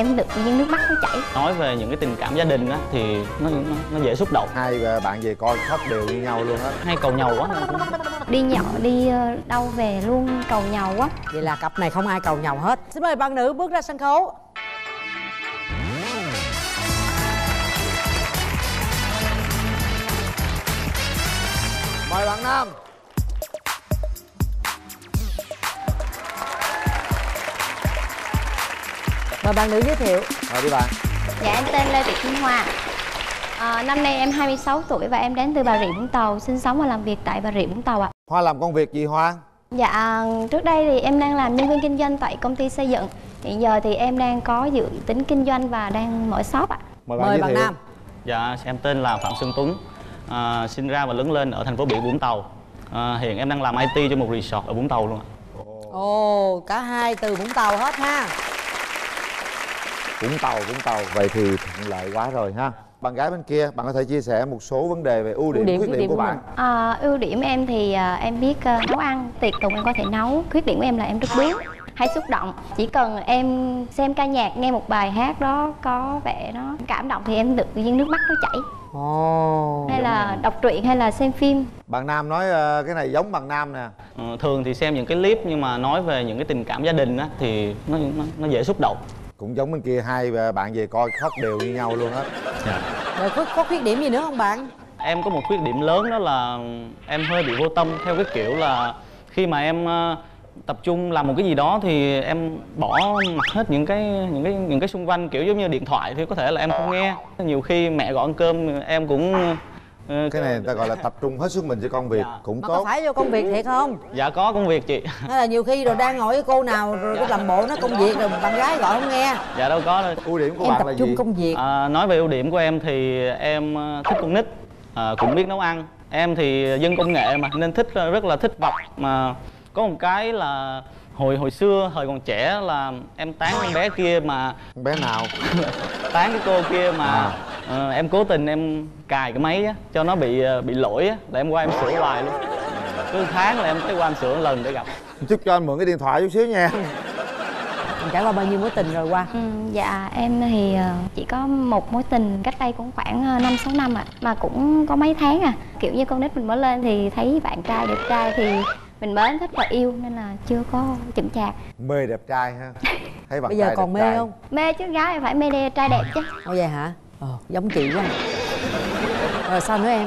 em tự nhiên nước mắt nó chảy. Nói về những cái tình cảm gia đình á thì nó dễ xúc động. Hai bạn về coi khóc đều như nhau luôn á. Hay cầu nhàu quá. Đi nhậu đi đâu về luôn cầu nhàu quá. Vậy là cặp này không ai cầu nhàu hết. Xin mời bạn nữ bước ra sân khấu. Mời bạn nam. Mời bạn nữ giới thiệu. Mời đi bạn. Dạ em tên Lê Thị Kim Hoa. Năm nay em 26 tuổi và em đến từ Bà Rịa Vũng Tàu, sinh sống và làm việc tại Bà Rịa Vũng Tàu ạ. Hoa làm công việc gì Hoa? Dạ trước đây thì em đang làm nhân viên kinh doanh tại công ty xây dựng. Hiện giờ thì em đang có dự tính kinh doanh và đang mở shop ạ. Mời bạn nam. Dạ em tên là Phạm Xuân Tuấn, sinh ra và lớn lên ở thành phố biển Vũng Tàu. Hiện em đang làm IT cho một resort ở Vũng Tàu luôn ạ. Ồ, cả hai từ Vũng Tàu hết ha. Vũng Tàu. Vậy thì thuận lợi quá rồi ha. Bạn gái bên kia, bạn có thể chia sẻ một số vấn đề về ưu điểm, khuyết điểm của bạn. Ưu điểm em thì em biết nấu ăn, tiệc tùng em có thể nấu. Khuyết điểm của em là em rất bướng, hay xúc động. Chỉ cần em xem ca nhạc, nghe một bài hát đó có vẻ nó cảm động thì em tự nhiên nước mắt nó chảy. Hay là đọc truyện hay là xem phim. Bạn nam nói cái này giống bạn nam nè. Thường thì xem những cái clip nhưng mà nói về những cái tình cảm gia đình á thì nó dễ xúc động. Cũng giống bên kia, hai bạn về coi khóc đều như nhau luôn á. Dạ. Rồi có khuyết điểm gì nữa không bạn? Em có một khuyết điểm lớn đó là em hơi bị vô tâm, theo cái kiểu là khi mà em tập trung làm một cái gì đó thì em bỏ mặc hết những cái xung quanh, kiểu giống như điện thoại thì có thể là em không nghe. Nhiều khi mẹ gọi ăn cơm em cũng cái này người ta gọi là tập trung hết sức mình cho công việc. Dạ. Cũng Mà tốt. có phải vô công việc thiệt không? Dạ có công việc chị. Hay là nhiều khi rồi đang ngồi với cô nào rồi cái làm bộ nó công việc rồi bạn gái gọi không nghe? Dạ đâu có đâu. Ưu điểm của Em bạn tập là trung gì? công việc. Nói về ưu điểm của em thì em thích con nít, cũng biết nấu ăn. Em thì dân công nghệ mà nên rất là thích vọc. Mà có một cái là hồi xưa thời còn trẻ là em tán con bé kia mà Con bé nào? tán cái cô kia mà em cố tình em cài cái máy á cho nó bị lỗi á là em qua em sửa hoài luôn. Cứ tháng là em tới qua em sửa một lần để gặp. Chút cho anh mượn cái điện thoại chút xíu nha. Mình trải qua bao nhiêu mối tình rồi qua? Dạ em thì chỉ có một mối tình cách đây cũng khoảng 5-6 năm ạ. Mà cũng có mấy tháng à. Kiểu như con nít mình mới lên thì thấy bạn trai đẹp trai thì mình mến thích và yêu nên là chưa có chững chạc. Mê đẹp trai ha. Thấy bạn Bây giờ trai còn đẹp mê trai. không? Mê chứ, gái phải mê trai đẹp chứ. Ồ vậy hả? Giống chị quá. Rồi sao nữa em?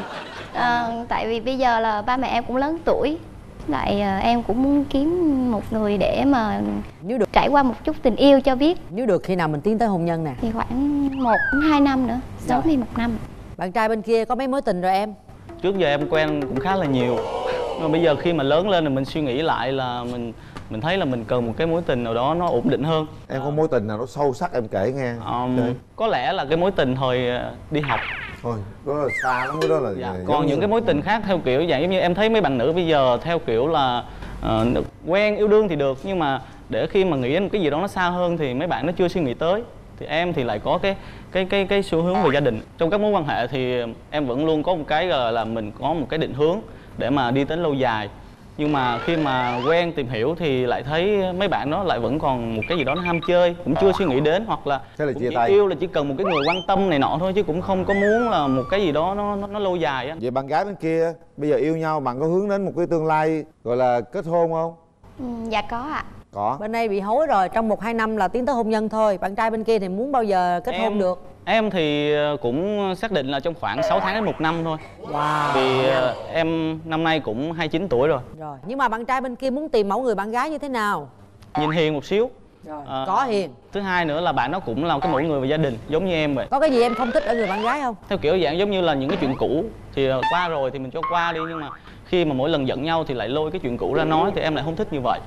Tại vì bây giờ là ba mẹ em cũng lớn tuổi. Lại em cũng muốn kiếm một người để mà Nếu được trải qua một chút tình yêu cho biết. Nếu được khi nào mình tiến tới hôn nhân nè? Thì khoảng 1-2 năm nữa, sớm thì 1 năm. Bạn trai bên kia có mấy mối tình rồi em? Trước giờ em quen cũng khá là nhiều. Nhưng mà bây giờ khi mà lớn lên thì mình suy nghĩ lại là mình thấy là mình cần một cái mối tình nào đó nó ổn định hơn. Em có mối tình nào nó sâu sắc em kể nghe. Có lẽ là cái mối tình hồi đi học. Thôi, đó là xa lắm, cái đó là Dạ. Còn những cái mối tình khác theo kiểu dạng giống như em thấy mấy bạn nữ bây giờ theo kiểu là quen yêu đương thì được, nhưng mà để khi mà nghĩ đến một cái gì đó nó xa hơn thì mấy bạn nó chưa suy nghĩ tới. Thì em thì lại có cái xu hướng về gia đình. Trong các mối quan hệ thì em vẫn luôn có một cái là mình có một cái định hướng để mà đi đến lâu dài. Nhưng mà khi mà quen tìm hiểu thì lại thấy mấy bạn đó lại vẫn còn một cái gì đó nó ham chơi, cũng chưa suy nghĩ đến, hoặc là cũng chia chỉ tay. yêu là chỉ cần một cái người quan tâm này nọ thôi, chứ cũng không có muốn là một cái gì đó nó lâu dài á. Vậy bạn gái bên kia bây giờ yêu nhau, bạn có hướng đến một cái tương lai gọi là kết hôn không? Dạ có ạ. Có. Bên đây bị hối rồi, trong 1-2 năm là tiến tới hôn nhân thôi. Bạn trai bên kia thì muốn bao giờ kết hôn được? Em thì cũng xác định là trong khoảng 6 tháng đến 1 năm thôi. Wow. Vì em năm nay cũng 29 tuổi rồi. Rồi, nhưng mà bạn trai bên kia muốn tìm mẫu người bạn gái như thế nào? Nhìn hiền một xíu. Rồi, có hiền. Thứ hai nữa là bạn nó cũng là cái mẫu người về gia đình giống như em vậy. Có cái gì em không thích ở người bạn gái không? Theo kiểu dạng giống như là những cái chuyện cũ thì qua rồi thì mình cho qua đi, nhưng mà khi mà mỗi lần giận nhau thì lại lôi cái chuyện cũ ra nói thì em lại không thích như vậy.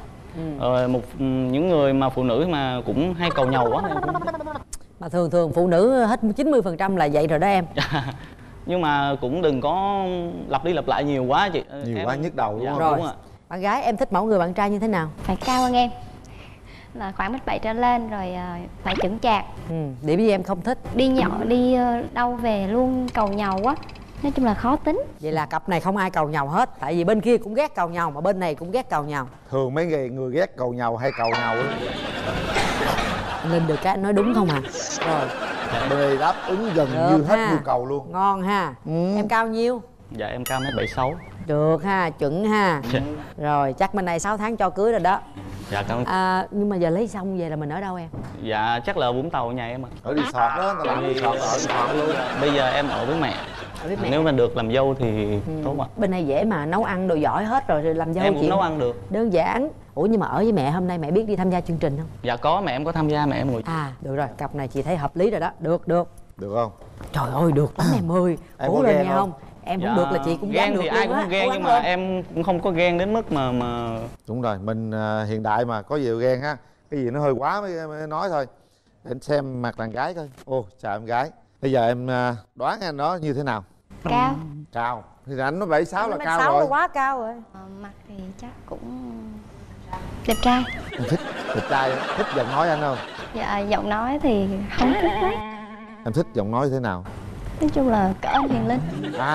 Những người mà phụ nữ mà cũng hay cầu nhàu quá em cũng không thích. Mà thường phụ nữ hết 90% là vậy rồi đó em. Nhưng mà cũng đừng có lặp đi lặp lại nhiều quá chị. Nhiều quá nhức đầu đúng không? Rồi. Đúng ạ. Bạn gái em thích mẫu người bạn trai như thế nào? Phải cao hơn em, là khoảng 1m7 trở lên, rồi phải chững chạc. Điểm gì em không thích? Đi nhậu đi đâu về luôn cầu nhàu quá. Nói chung là khó tính. Vậy là cặp này không ai cầu nhàu hết. Tại vì bên kia cũng ghét cầu nhàu mà bên này cũng ghét cầu nhàu. Thường mấy người ghét cầu nhàu hay cầu nhàu đó. Linh được cái anh nói đúng không à? Rồi. Bên đây đáp ứng gần Được như hết ha. nhu cầu luôn. Ngon ha. Em cao nhiêu? Dạ em cao 1m76. Được ha, chuẩn ha. Rồi chắc bên này 6 tháng cho cưới rồi đó. Dạ cảm ơn. Nhưng mà giờ lấy xong về là mình ở đâu em? Dạ chắc là Vũng Tàu nhà em ạ. Ở resort đó, người ta làm resort ở resort luôn. Bây giờ em ở với mẹ. Ở với mẹ. Nếu mà được làm dâu thì tốt ạ. Bên này dễ mà, nấu ăn đồ giỏi hết rồi, làm dâu Em cũng chuyện nấu ăn được. đơn giản. Ủa nhưng mà ở với mẹ hôm nay mẹ biết đi tham gia chương trình không? Dạ có, mẹ em có tham gia, mẹ em ngồi. Được rồi, cặp này chị thấy hợp lý rồi đó. Được. Được không? Trời ơi được lắm em ơi. Em Cố có lên ghen nha không? Em Dạ, không được là chị cũng dám ghen được thì luôn ai cũng á. không ghen, Cố nhưng gắng mà lên. em cũng không có ghen đến mức mà Đúng rồi, mình hiện đại mà, có gì ghen ha. Cái gì nó hơi quá mới nói thôi. Để anh xem mặt đàn gái coi. Ô, chào em gái. Bây giờ em đoán anh đó như thế nào? Cao. Cao. Thì anh nói 76 là cao 6 rồi. là quá cao rồi. Mặt thì chắc cũng đẹp trai. Em thích đẹp trai, thích giọng nói anh không? Dạ giọng nói thì không thích lắm. Em thích giọng nói thế nào? Nói chung là cỡ anh Huyền Linh.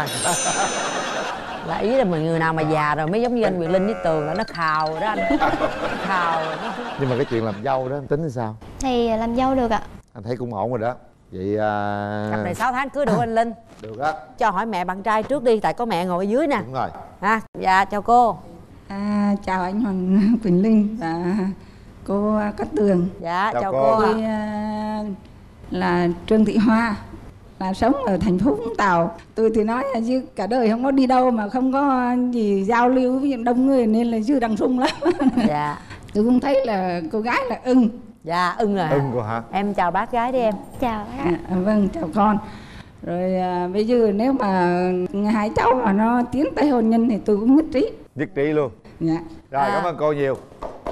Là ý là người nào mà già rồi mới giống như anh Quyền Linh với Tường là nó khào rồi đó anh. Khào rồi đó. Nhưng mà cái chuyện làm dâu đó em tính sao? Thì làm dâu được ạ. Anh thấy cũng ổn rồi đó. Vậy Cặp này 6 tháng cưới được anh Linh. được á. Cho hỏi mẹ bạn trai trước đi, tại có mẹ ngồi ở dưới nè. Đúng rồi. Dạ chào cô. Chào anh Hoàng Quỳnh Linh và cô Cát Tường. Dạ chào Chào cô. cô ạ. Tôi là Trương Thị Hoa, là sống ở thành phố Vũng Tàu. Tôi thì nói là chứ cả đời không có đi đâu mà không có gì giao lưu với những đông người nên là chứ đằng sung lắm. Dạ. Tôi cũng thấy là cô gái là ưng. Dạ ưng rồi. Ưng cô hả? Em chào bác gái đi em. Chào bác ạ. Vâng, chào con. Rồi bây giờ nếu mà hai cháu mà nó tiến tới hôn nhân thì tôi cũng nhất trí. Nhất trí luôn. Dạ. Rồi cảm ơn cô nhiều.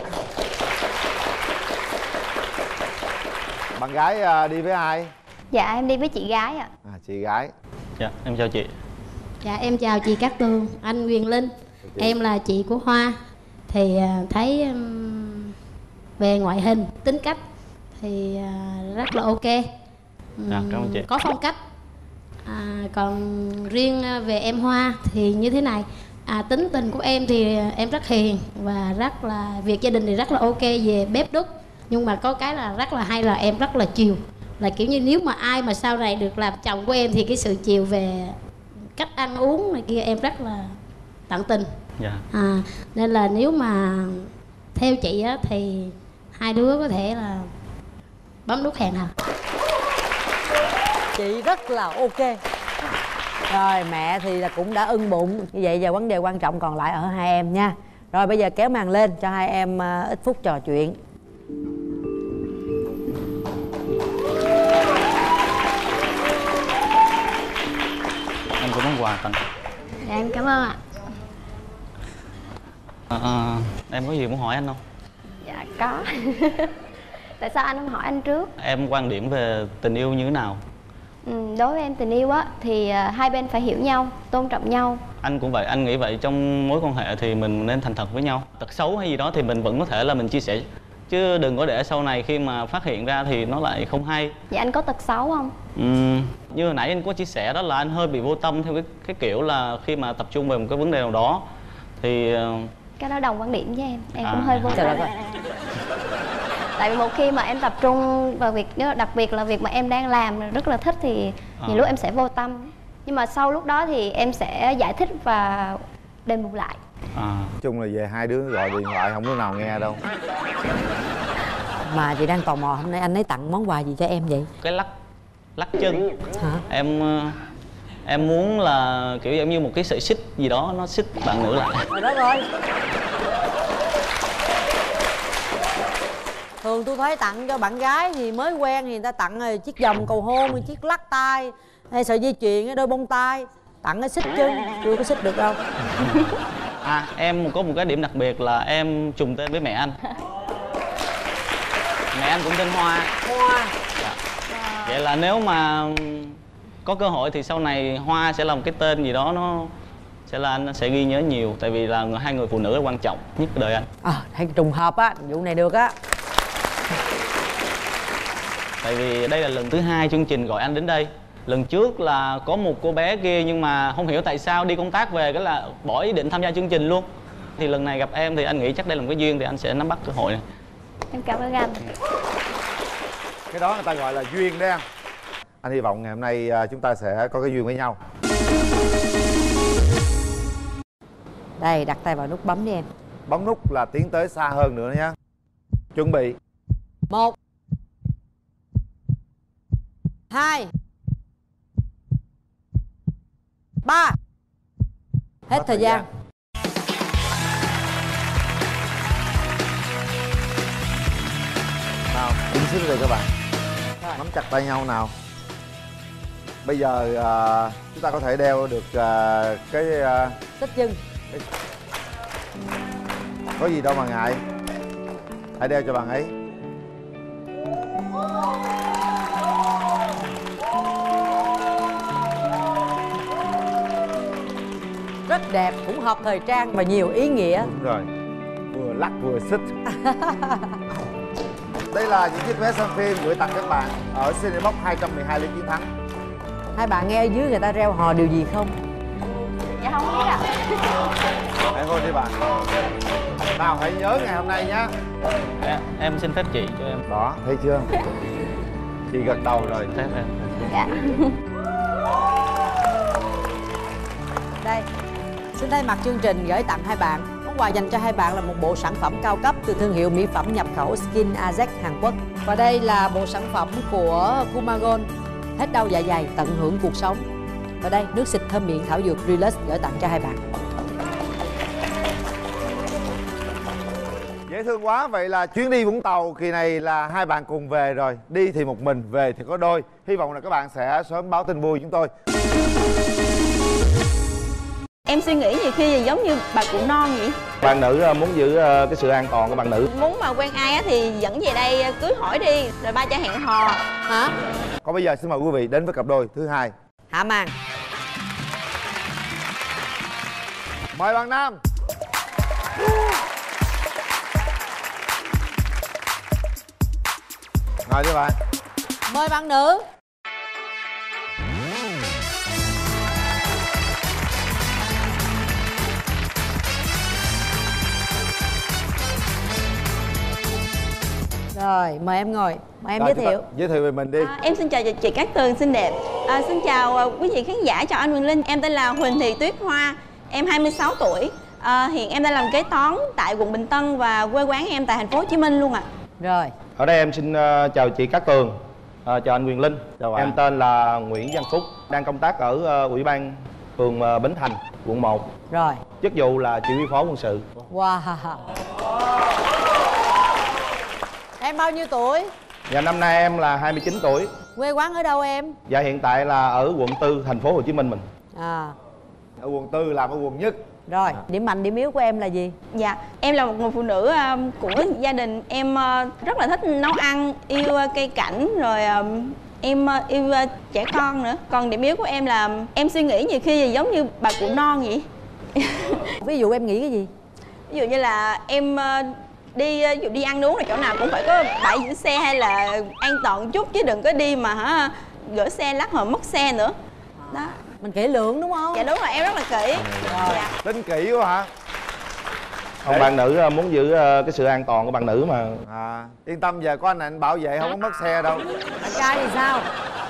Bạn gái đi với ai? Dạ em đi với chị gái ạ. Chị gái. dạ em chào chị. Dạ em chào chị Cát Tường, anh Quyền Linh. Em là chị của Hoa. Thì thấy về ngoại hình, tính cách thì rất là ok. Dạ, cảm ơn chị. Có phong cách. Còn riêng về em Hoa thì như thế này. Tính tình của em thì em rất hiền và rất là việc gia đình thì rất là ok về bếp đút. Nhưng mà có cái là rất là hay là em rất là chiều. Là kiểu như nếu mà ai mà sau này được làm chồng của em thì cái sự chiều về cách ăn uống này kia em rất là tận tình. Dạ. Nên là nếu mà theo chị á thì hai đứa có thể là bấm nút hẹn hò. Chị rất là ok. Rồi mẹ thì là cũng đã ưng bụng. Như vậy giờ vấn đề quan trọng còn lại ở hai em nha. Rồi bây giờ kéo màn lên cho hai em ít phút trò chuyện. Em có món quà tặng. Dạ em cảm ơn ạ. Em có gì muốn hỏi anh không? Dạ có. Tại sao anh không hỏi anh trước? Em quan điểm về tình yêu như thế nào? Đối với em tình yêu á thì hai bên phải hiểu nhau, tôn trọng nhau. Anh cũng vậy, anh nghĩ vậy. Trong mối quan hệ thì mình nên thành thật với nhau. Tật xấu hay gì đó thì mình vẫn có thể là mình chia sẻ, chứ đừng có để sau này khi mà phát hiện ra thì nó lại không hay. Vậy anh có tật xấu không? Như hồi nãy anh có chia sẻ đó là anh hơi bị vô tâm theo cái kiểu là khi mà tập trung về một cái vấn đề nào đó thì Cái đó đồng quan điểm với em cũng hơi vô Trời tâm. đất ơi. Tại vì một khi mà em tập trung vào việc, đặc biệt là việc mà em đang làm rất là thích thì nhiều lúc em sẽ vô tâm. Nhưng mà sau lúc đó thì em sẽ giải thích và đền bù lại. Nói chung là về hai đứa gọi điện thoại không đứa nào nghe đâu. Mà chị đang tò mò hôm nay anh ấy tặng món quà gì cho em vậy? cái lắc chân. Hả? Em muốn là kiểu giống như một cái sợi xích gì đó nó xích bạn nữ lại. Rồi đó rồi. Thường tôi thấy tặng cho bạn gái thì mới quen thì người ta tặng rồi chiếc vòng cầu hôn, chiếc lắc tay, hay sợi dây chuyền, đôi bông tai. Tặng cái xích chân, chưa có xích được đâu. Em có một cái điểm đặc biệt là em trùng tên với mẹ anh. Mẹ anh cũng tên Hoa. Hoa. Vậy là nếu mà có cơ hội thì sau này Hoa sẽ là một cái tên gì đó nó sẽ là anh sẽ ghi nhớ nhiều. Tại vì là hai người phụ nữ là quan trọng nhất đời anh. Thấy trùng hợp á, vụ này được á. Tại vì đây là lần thứ 2 chương trình gọi anh đến đây. Lần trước là có một cô bé kia nhưng mà không hiểu tại sao đi công tác về cái là bỏ ý định tham gia chương trình luôn. Thì lần này gặp em thì anh nghĩ chắc đây là một cái duyên thì anh sẽ nắm bắt cơ hội này. Em cảm ơn anh. Cái đó người ta gọi là duyên đấy anh. Anh hy vọng ngày hôm nay chúng ta sẽ có cái duyên với nhau. Đây, đặt tay vào nút bấm đi em. Bấm nút là tiến tới xa hơn nữa nhé. Chuẩn bị. 1 2 3. Hết thời gian. Nào, đứng xích đây các bạn. Nắm chặt tay nhau nào. Bây giờ chúng ta có thể đeo được cái Xích chân. có gì đâu mà ngại. Hãy đeo cho bạn ấy. Rất đẹp, cũng hợp thời trang và nhiều ý nghĩa. Đúng rồi. Vừa lắc vừa xích. Đây là những chiếc vé xem phim gửi tặng các bạn ở Cinebox 212 Lý Chiến Thắng. Hai bạn nghe ở dưới người ta reo hò điều gì không? Dạ không biết ạ. Hãy hôn đi bạn. Nào hãy nhớ ngày hôm nay nhá. Em xin phép chị cho em. Đó, thấy chưa? Chị gật đầu rồi. Phép em. Dạ. Đây, xin thay mặt chương trình gửi tặng hai bạn. Món quà dành cho hai bạn là một bộ sản phẩm cao cấp từ thương hiệu mỹ phẩm nhập khẩu Skin Azek Hàn Quốc. Và đây là bộ sản phẩm của Kumagon, hết đau dạ dày, tận hưởng cuộc sống. Và đây, nước xịt thơm miệng thảo dược Relax gửi tặng cho hai bạn. Dễ thương quá. Vậy là chuyến đi Vũng Tàu kỳ này là hai bạn cùng về rồi. Đi thì một mình, về thì có đôi. Hy vọng là các bạn sẽ sớm báo tin vui chúng tôi. Em suy nghĩ nhiều khi giống như bà cụ non vậy. Bạn nữ muốn giữ cái sự an toàn của bạn nữ. Muốn mà quen ai á thì dẫn về đây cưới hỏi đi, rồi ba cho hẹn hò. Hả? Còn bây giờ xin mời quý vị đến với cặp đôi thứ hai. Hạ màn. Mời bạn nam. Ngồi đi bạn. Mời bạn nữ. Rồi, mời em ngồi. Mời em Rồi, giới thiệu. giới thiệu về mình đi. Em xin chào chị Cát Tường xinh đẹp. Xin chào quý vị khán giả, chào anh Quyền Linh. Em tên là Huỳnh Thị Tuyết Hoa. Em 26 tuổi. Hiện em đang làm kế toán tại quận Bình Tân và quê quán em tại thành phố Hồ Chí Minh luôn ạ. Rồi. Ở đây em xin chào chị Cát Tường, chào anh Quyền Linh. Chào bạn. Em tên là Nguyễn Văn Phúc, đang công tác ở Ủy ban phường Bến Thành, quận 1. Rồi. Chức vụ là chỉ huy phó quân sự. Wow. Em bao nhiêu tuổi? Dạ năm nay em là 29 tuổi. Quê quán ở đâu em? Dạ hiện tại là ở quận 4 thành phố Hồ Chí Minh mình. À. Ở quận 4 làm ở quận Nhất. Rồi, điểm mạnh điểm yếu của em là gì? Dạ, em là một người phụ nữ của gia đình. Em rất là thích nấu ăn, yêu cây cảnh, rồi em yêu trẻ con nữa. Còn điểm yếu của em là em suy nghĩ nhiều khi giống như bà cụ non vậy. Ví dụ em nghĩ cái gì? Ví dụ như là em ví dụ đi ăn uống là chỗ nào cũng phải có bãi giữ xe hay là an toàn chút, chứ đừng có đi mà gửi xe lắc rồi mất xe nữa. Đó. Mình kỹ lưỡng đúng không? Dạ đúng rồi, em rất là kỹ. Dạ. Tính kỹ quá hả? Còn bạn nữ muốn giữ cái sự an toàn của bạn nữ mà. Yên tâm, giờ có anh bảo vệ không có mất xe đâu. Bạn trai thì sao?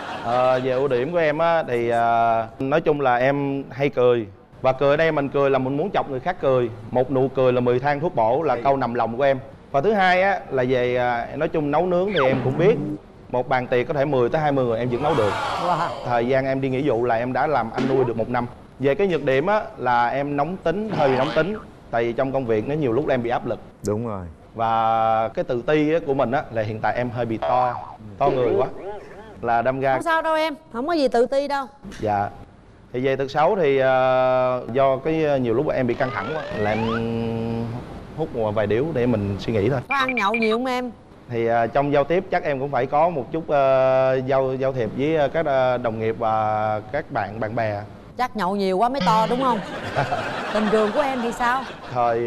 Về ưu điểm của em á thì nói chung là em hay cười. Và cười ở đây mình cười là mình muốn chọc người khác cười. Một nụ cười là 10 thang thuốc bổ, là câu nằm lòng của em. Và thứ hai á là về nói chung nấu nướng thì em cũng biết. Một bàn tiệc có thể 10 tới 20 người em vẫn nấu được. Wow. Thời gian em đi nghỉ vụ là em đã làm anh nuôi được 1 năm. Về cái nhược điểm á là em nóng tính, hơi bị nóng tính. Tại vì trong công việc nó nhiều lúc em bị áp lực. Đúng rồi. Và cái tự ti của mình á là hiện tại em hơi bị to người quá, là đâm ra. Không sao đâu em, không có gì tự ti đâu. Dạ. Thì về tật xấu thì do cái nhiều lúc em bị căng thẳng quá là em hút một vài điếu để mình suy nghĩ thôi. Có ăn nhậu nhiều không em? Thì trong giao tiếp chắc em cũng phải có một chút giao thiệp với các đồng nghiệp và các bạn bè. Chắc nhậu nhiều quá mới to đúng không? Tình trường của em thì sao? Thời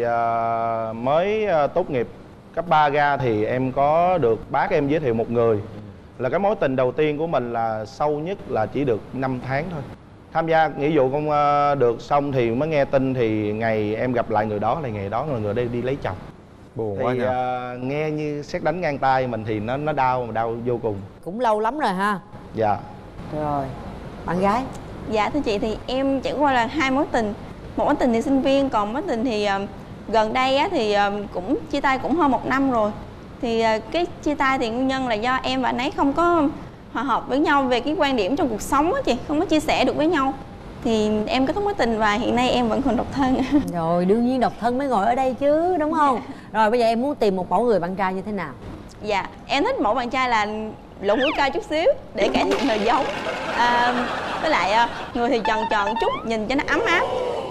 mới tốt nghiệp cấp 3 ra thì em có được bác em giới thiệu một người. Là cái mối tình đầu tiên của mình là sâu nhất là chỉ được 5 tháng thôi. Tham gia nghĩa vụ không được xong thì mới nghe tin thì ngày em gặp lại người đó là ngày đó là người đây đi lấy chồng. Buồn quá Thì nhỉ. nghe như sét đánh ngang tai mình thì nó đau, mà đau vô cùng. Cũng lâu lắm rồi ha. Dạ. Rồi, bạn gái. Dạ thưa chị, thì em chỉ qua là 2 mối tình. Một mối tình thì sinh viên, còn mối tình thì gần đây á, thì cũng chia tay cũng hơn 1 năm rồi. Thì cái chia tay thì nguyên nhân là do em và anh ấy không có hòa hợp với nhau về cái quan điểm trong cuộc sống á chị, không có chia sẻ được với nhau. Thì em kết thúc mối tình và hiện nay em vẫn còn độc thân. Rồi, đương nhiên độc thân mới ngồi ở đây chứ, đúng không? Rồi bây giờ em muốn tìm một mẫu người bạn trai như thế nào? Dạ, em thích mẫu bạn trai là lỗ mũi cao chút xíu để cải thiện đời giống. Với lại người thì tròn tròn chút, nhìn cho nó ấm áp.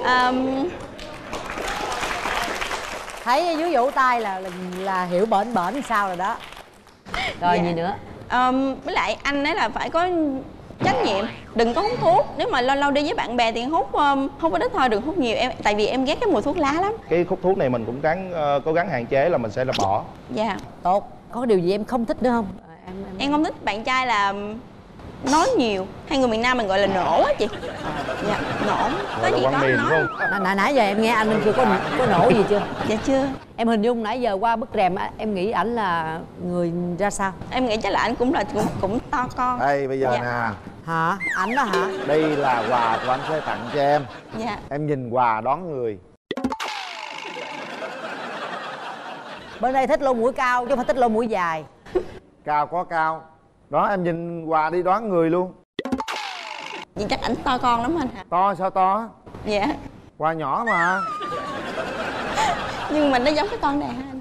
Thấy dưới vỗ tay là hiểu bển bển sao rồi đó. Rồi Dạ. gì nữa? Với lại anh ấy là phải có trách nhiệm, đừng có hút thuốc. Nếu mà lâu lâu đi với bạn bè thì hút không có đích thôi, đừng hút nhiều. Tại vì em ghét cái mùi thuốc lá lắm. Cái hút thuốc này mình cũng cố gắng hạn chế là mình sẽ là bỏ. Dạ. Tốt. Có điều gì em không thích nữa không? Em không thích bạn trai là nói nhiều. Hay người miền Nam mình gọi là nổ á chị. Dạ, nổ. Gọi là quăng miệng đúng không? Nãy giờ em nghe anh chưa có nổ gì chưa? Dạ chưa. Em hình dung nãy giờ qua bức rèm em nghĩ ảnh là người ra sao? Em nghĩ chắc là anh cũng to con. Đây bây giờ Dạ. nè, Hả? Ảnh đó hả? đây là quà của anh sẽ tặng cho em. Dạ. Em nhìn quà đón người. Bên đây thích lỗ mũi cao chứ không phải thích lỗ mũi dài. Cao có cao. Đó, em nhìn quà đi đoán người luôn. Vậy chắc ảnh to con lắm anh hả? To sao to? Dạ. Quà nhỏ mà. Nhưng mà nó giống cái con này hả anh?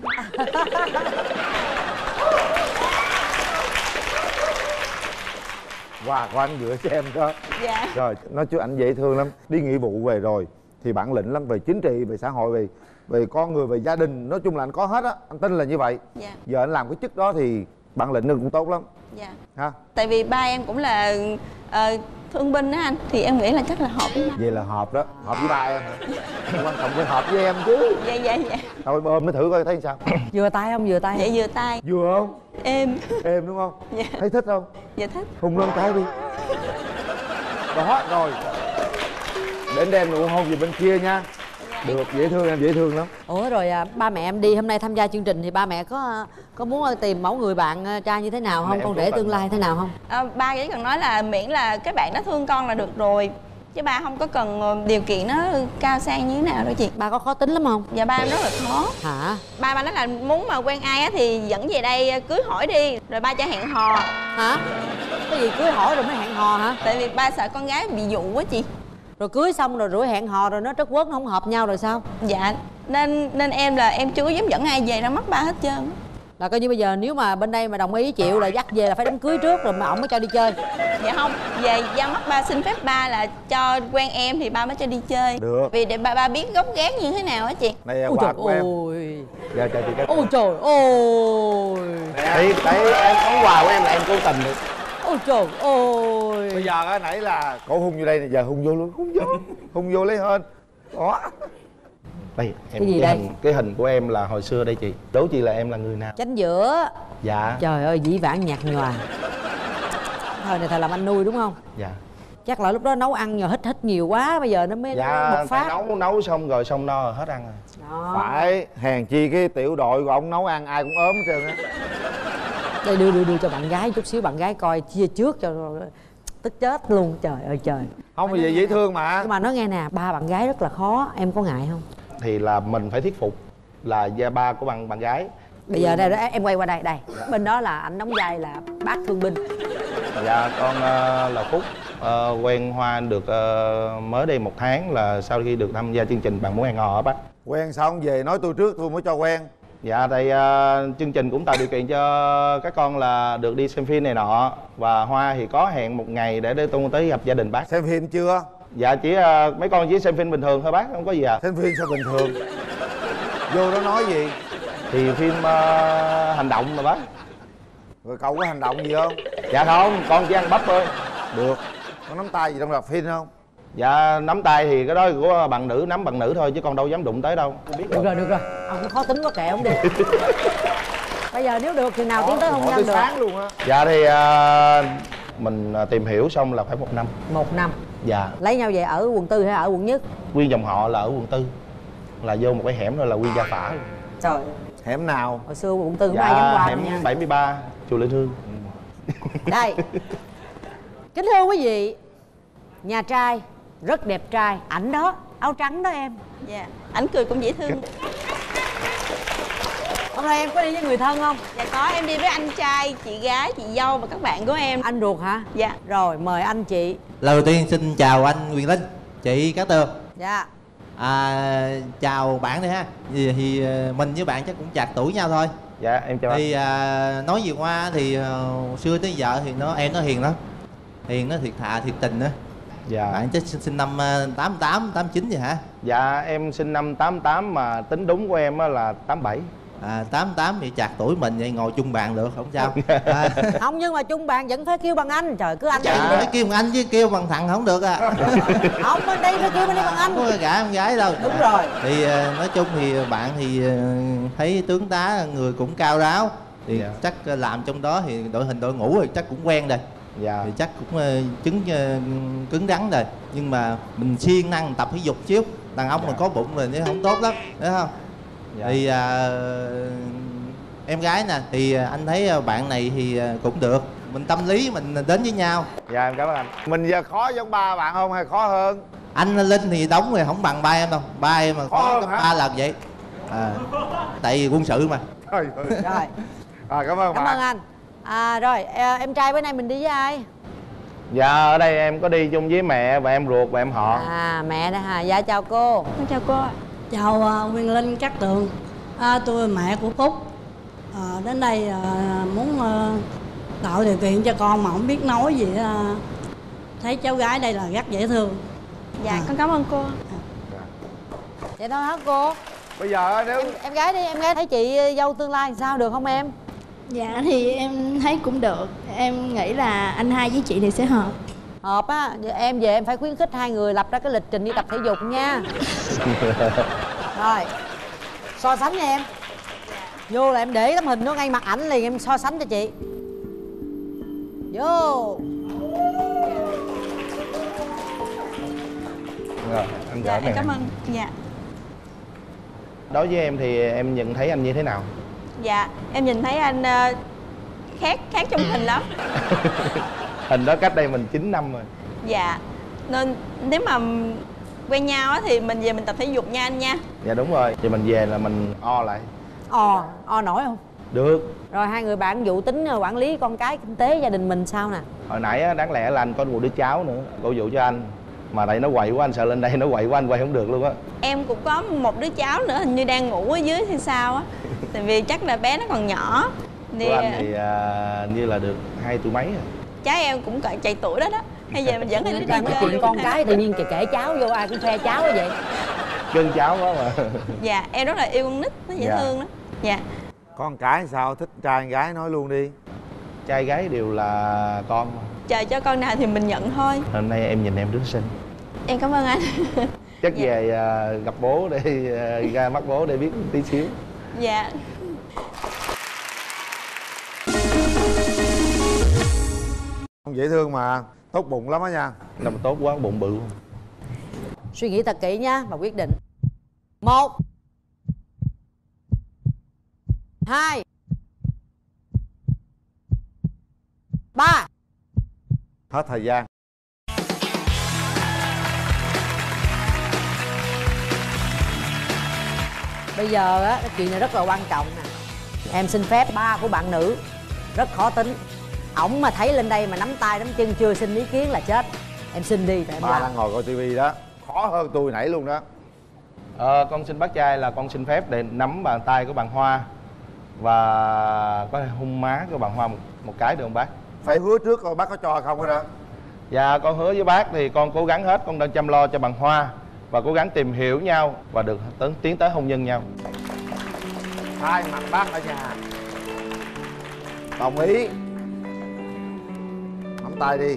Quà của anh gửi cho em đó. Dạ. Rồi, nói chứ anh dễ thương lắm. Đi nghĩa vụ về rồi thì bản lĩnh lắm, về chính trị, về xã hội, về con người, về gia đình. Nói chung là anh có hết á, anh tin là như vậy. Dạ. Giờ anh làm cái chức đó thì bản lĩnh cũng tốt lắm. Dạ. Ha? Tại vì ba em cũng là thương binh á anh, thì em nghĩ là chắc là hợp với nhau. Vậy là hợp đó, hợp với ba em hả? Quan trọng phải hợp với em chứ. Dạ dạ dạ. Thôi ôm nó thử coi thấy sao. Vừa tay không? Vừa tay Dạ không? vừa tay. Vừa không? Em. Em đúng không? Dạ. Thấy thích không? Dạ thích. Hôn lên cái đi. Đó, rồi. Để anh đem nụ hôn về bên kia nha. Được, dễ thương, em dễ thương lắm. Ủa rồi ba mẹ em đi hôm nay tham gia chương trình thì ba mẹ có muốn tìm mẫu người bạn trai như thế nào không? Mẹ Con em rể cố tương tình. lai thế nào không? Ba chỉ cần nói là miễn là cái bạn đó thương con là được rồi, chứ ba không có cần điều kiện nó cao sang như thế nào đâu chị. Ba có khó tính lắm không? Dạ ba em rất là khó. Hả? Ba nói là muốn mà quen ai á thì dẫn về đây cưới hỏi đi, rồi ba cho hẹn hò. Hả? Cái gì cưới hỏi rồi mới hẹn hò hả? Tại vì ba sợ con gái bị dụ quá chị. Rồi cưới xong rồi rủi hẹn hò rồi nó trất quất nó không hợp nhau rồi sao? Dạ, nên em chưa có dám dẫn ai về ra mắt ba hết trơn. Là coi như bây giờ nếu mà bên đây mà đồng ý chịu là dắt về là phải đám cưới trước rồi mà ổng mới cho đi chơi. Dạ không, về ra mắt ba xin phép ba là cho quen em thì ba mới cho đi chơi. Được. Vì để ba biết gốc gác như thế nào á chị. Này là Ôi quà trời của em. ơi. Giờ chờ chị cái. Ôi trời ơi. Đấy, em có quà của em là em cố tình được. Ôi trời ơi. Bây giờ á, nãy là cổ hung vô đây nè, giờ hung vô luôn. Hung vô lấy hên. Đó. Đây, em Cái gì đây? cái hình của em là hồi xưa đây chị. Đố chị là em là người nào? Chánh giữa. Dạ. Trời ơi dĩ vãng nhạt nhòa. Thời này thầy làm anh nuôi đúng không? Dạ. Chắc là lúc đó nấu ăn nhờ hít nhiều quá bây giờ nó mới Dạ, bộc phải phát. nấu xong rồi xong no rồi hết ăn rồi. Đó. Phải, hèn chi cái tiểu đội của ông nấu ăn ai cũng ốm hết trơn á. Đây đưa cho bạn gái chút xíu, bạn gái coi chia trước cho tức chết luôn. Trời ơi trời. Không, mà vậy dễ thương mà. Nhưng mà nói nghe nè, ba bạn gái rất là khó, em có ngại không? Thì là mình phải thuyết phục là gia ba của bạn gái. Bây giờ đây đó, em quay qua đây, đây. Bên đó là anh đóng vai là bác thương binh. Dạ, con là Phúc. Quen Hoa được mới đây 1 tháng là sau khi được tham gia chương trình Bạn Muốn Hẹn Hò á bác. Quen sao không về nói tôi trước tôi mới cho quen. Dạ, thì chương trình cũng tạo điều kiện cho các con là được đi xem phim này nọ. Và Hoa thì có hẹn 1 ngày để tôi tới gặp gia đình bác. Xem phim chưa? Dạ, chỉ mấy con chỉ xem phim bình thường thôi bác, không có gì à. Xem phim sao bình thường? Vô đó nói gì? Thì phim hành động mà bác. Rồi cậu có hành động gì không? Dạ không, con chỉ ăn bắp thôi. Được. Có nắm tay gì trong rạp phim không? Dạ, nắm tay thì cái đó của bạn nữ, nắm bạn nữ thôi chứ con đâu dám đụng tới đâu. Tôi biết Được rồi, ông cũng khó tính quá kệ ông đi. Bây giờ nếu được thì nào tiến tới hôn nhân tới được? sáng luôn á. Dạ thì mình tìm hiểu xong là phải 1 năm. 1 năm. Dạ. Lấy nhau về ở quận 4 hay ở quận Nhất? Nguyên dòng họ là ở quận 4. Là vô một cái hẻm rồi là Nguyên Gia Phả luôn. Trời. Hẻm nào? Hồi xưa quận Tư không ai dám qua hẻm nha. 73 chùa Linh Hương. Đây, kính thưa quý vị, nhà trai rất đẹp trai, ảnh đó, áo trắng đó em. Dạ, ảnh cười cũng dễ thương. Hôm nay em có đi với người thân không? Dạ có, em đi với anh trai, chị gái, chị dâu và các bạn của em. Anh ruột hả? Dạ. Rồi, mời anh chị. Lời đầu tiên xin chào anh Quyền Linh, chị Cát Tường. Dạ. Chào bạn đi ha. Thì mình với bạn chắc cũng chạc tuổi nhau thôi. Dạ em chào Thì nói về Hoa thì xưa tới giờ thì em nó hiền lắm. Hiền, nó thiệt thà, thiệt tình đó. Dạ. Bạn chắc sinh năm 88, 89 vậy hả? Dạ em sinh năm 88 mà tính đúng của em á là 87. 88 thì chạc tuổi mình vậy ngồi chung bàn được không sao. Không, nhưng mà chung bạn vẫn phải kêu bằng anh. Trời, cứ anh Dạ, đi. phải kêu bằng anh chứ kêu bằng thằng không được à. Không, bên đây phải kêu bên đây bằng anh. Không có gả con gái đâu. Đúng rồi. Thì nói chung thì bạn thì thấy tướng tá người cũng cao ráo. Thì Dạ. chắc làm trong đó thì đội hình đội ngũ thì chắc cũng quen rồi. Dạ. Thì chắc cũng cứng rắn rồi. Nhưng mà mình siêng năng tập thể dục xíu. Đàn ông mà có bụng rồi thì không tốt lắm, thấy không? Dạ. Thì em gái nè, thì anh thấy bạn này thì cũng được. Mình tâm lý mình đến với nhau. Dạ em cảm ơn anh. Mình giờ khó giống ba bạn không hay khó hơn? Anh Linh thì đóng rồi không bằng ba em đâu. Ba em mà Khó khó hơn gấp hả? 3 lần vậy. Tại vì quân sự mà. Trời ơi. Rồi, Cảm ơn cảm bạn. ơn anh. Rồi, em trai bữa nay mình đi với ai? Dạ ở đây em có đi chung với mẹ và em ruột và em họ. Mẹ đó hả? Dạ chào cô. Chào cô ạ. Chào Quyền Linh, Cát Tường. Tôi là mẹ của Phúc. Đến đây muốn tạo điều kiện cho con mà không biết nói gì. Thấy cháu gái đây là rất dễ thương. Dạ con cảm ơn cô. Vậy thôi hả cô? Bây giờ nếu Em gái đi, em gái thấy chị dâu tương lai sao, được không em? Dạ thì em thấy cũng được. Em nghĩ là anh hai với chị thì sẽ hợp. Hợp á, em về em phải khuyến khích hai người lập ra cái lịch trình đi tập thể dục nha. Rồi, so sánh nha em. Vô là em để tấm hình nó ngay mặt ảnh liền, em so sánh cho chị. Vô. Rồi anh Dạ gửi em mẹ. cảm ơn. Dạ. Đối với em thì em nhận thấy anh như thế nào? Dạ em nhìn thấy anh khác trong hình lắm. Hình đó cách đây mình 9 năm rồi. Dạ. Nên nếu mà quen nhau á thì mình về mình tập thể dục nha anh nha. Dạ đúng rồi. Thì mình về là mình o lại. O nổi không? Được. Rồi hai người bạn vụ tính quản lý con cái kinh tế gia đình mình sao nè? Hồi nãy á, đáng lẽ là anh có một đứa cháu nữa, cổ vụ cho anh. Mà tại nó quậy quá, anh sợ lên đây nó quậy quá, anh quay không được luôn á. Em cũng có một đứa cháu nữa, hình như đang ngủ ở dưới hay sao á. Tại vì chắc là bé nó còn nhỏ. Của anh thì như là được 2 tuổi mấy rồi. Cháu em cũng cỡ chạy tuổi đó đó. Bây giờ mình dẫn nó đi Nói chơi chuyện luôn. con cái tự nhiên kể cháu vô, ai cũng khoe cháu như vậy. Cưng cháu quá mà. Dạ em rất là yêu con nít, nó dễ Dạ. thương đó. Dạ. con cái sao, thích trai gái nói luôn đi. Trai gái đều là con mà. Chờ cho con nào thì mình nhận thôi. Hôm nay em nhìn em rất xinh. Em cảm ơn anh. Chắc Dạ. về gặp bố để ra mắt bố để biết tí xíu. Dạ. Không dễ thương mà, tốt bụng lắm á nha. Nó mà tốt quá bụng bự luôn. Suy nghĩ thật kỹ nha và quyết định. 1 2 3. Hết thời gian. Bây giờ á, cái chuyện này rất là quan trọng nè. Em xin phép ba của bạn nữ rất khó tính. Ổng mà thấy lên đây mà nắm tay nắm chân chưa xin ý kiến là chết. Em xin đi rồi em Ba làm. đang ngồi coi tivi đó, khó hơn tôi nãy luôn đó. Con xin bác trai là con xin phép để nắm bàn tay của bạn Hoa và có thể hôn má của bạn Hoa một cái được không bác? Phải hứa trước coi bác có cho không đó. Dạ con hứa với bác thì con cố gắng hết, con đang chăm lo cho bạn Hoa và cố gắng tìm hiểu nhau và được tiến tới hôn nhân nhau. Hai mặt bác ở nhà. Đồng ý. Nắm tay đi.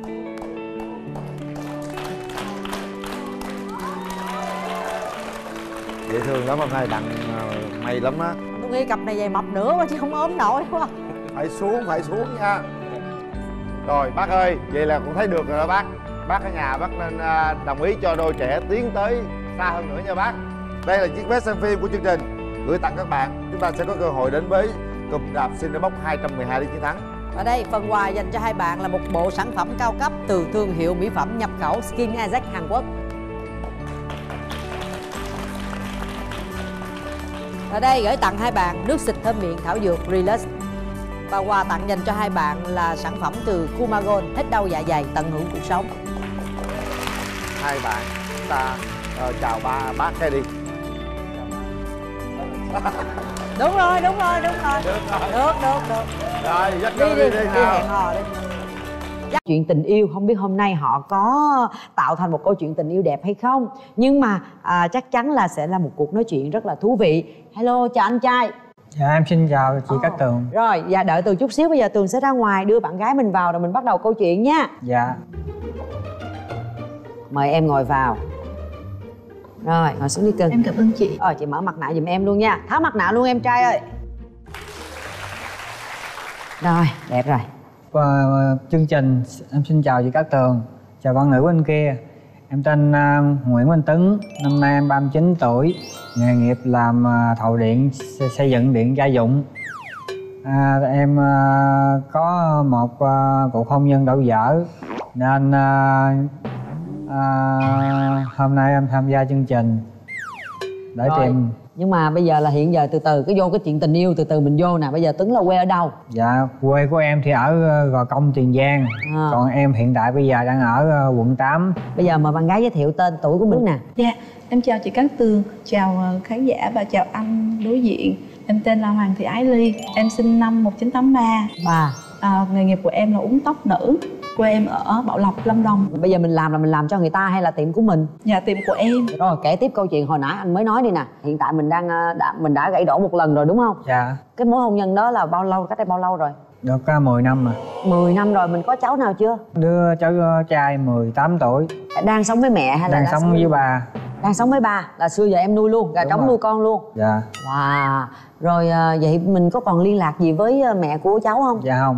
Dễ thương lắm, hôm nay đặng may lắm á. Tôi nghĩ cặp này về mập nữa quá chứ không ốm nổi quá. Phải xuống nha. Rồi bác ơi, vậy là cũng thấy được rồi đó bác. Bác ở nhà bác nên đồng ý cho đôi trẻ tiến tới xa hơn nữa nha bác. Đây là chiếc vé xem phim của chương trình gửi tặng các bạn. chúng ta sẽ có cơ hội đến với cụm rạp Cinebox 212 để chiến thắng. Và đây, phần quà dành cho hai bạn là một bộ sản phẩm cao cấp từ thương hiệu mỹ phẩm nhập khẩu Skin Azek Hàn Quốc. Ở đây gửi tặng hai bạn nước xịt thơm miệng thảo dược Relax. Và quà tặng dành cho hai bạn là sản phẩm từ Kumagon, hết đau dạ dày, tận hưởng cuộc sống. Hai bạn chúng ta chào bác cái đi. Đúng rồi. Được. Rồi, dắt đi đi nào. hẹn hò đi. Chuyện tình yêu, không biết hôm nay họ có tạo thành một câu chuyện tình yêu đẹp hay không, nhưng mà chắc chắn là sẽ là một cuộc nói chuyện rất là thú vị. Hello, chào anh trai. Dạ em xin chào chị Cát Tường. Rồi, dạ đợi Tường chút xíu, bây giờ Tường sẽ ra ngoài đưa bạn gái mình vào rồi mình bắt đầu câu chuyện nha. Dạ. Mời em ngồi vào. Rồi, ngồi xuống đi cưng. Em cảm ơn chị. Chị mở mặt nạ giùm em luôn nha. Tháo mặt nạ luôn em trai ơi. Rồi, đẹp rồi. Chương trình em xin chào chị Cát Tường, chào bạn nữ bên kia. Em tên Nguyễn Văn Tấn, năm nay em 39 tuổi, nghề nghiệp làm thầu điện, xây dựng điện gia dụng. Em có một cuộc hôn nhân đổ vỡ nên hôm nay em tham gia chương trình để rồi. tìm. Nhưng mà bây giờ là hiện giờ từ từ cái vô cái chuyện tình yêu, từ từ mình vô nè. Bây giờ Tuấn là quê ở đâu? Dạ quê của em thì ở Gò Công, Tiền Giang. Còn em hiện tại bây giờ đang ở quận 8. Bây giờ mời bạn gái giới thiệu tên tuổi của mình nè. Dạ em chào chị Cát Tường, chào khán giả và chào anh đối diện. Em tên là Hoàng Thị Ái Ly, em sinh năm 1983. Nghề nghiệp của em là uốn tóc nữ. Quê em ở Bảo Lộc, Lâm Đồng. Bây giờ mình làm là mình làm cho người ta hay là tiệm của mình? Dạ tiệm của em. Rồi kể tiếp câu chuyện hồi nãy anh mới nói đi nè. Hiện tại mình mình đã gãy đổ một lần rồi đúng không? Dạ. Cái mối hôn nhân đó là bao lâu, cách đây bao lâu rồi? Được 10 năm rồi. 10 năm rồi, mình có cháu nào chưa? Đứa cháu trai 18 tuổi. Đang sống với mẹ hay là đang sống với bà? Đang sống với ba, là xưa giờ em nuôi luôn, gà trống nuôi con luôn. Dạ. Wow. Rồi vậy mình có còn liên lạc gì với mẹ của cháu không? Dạ không.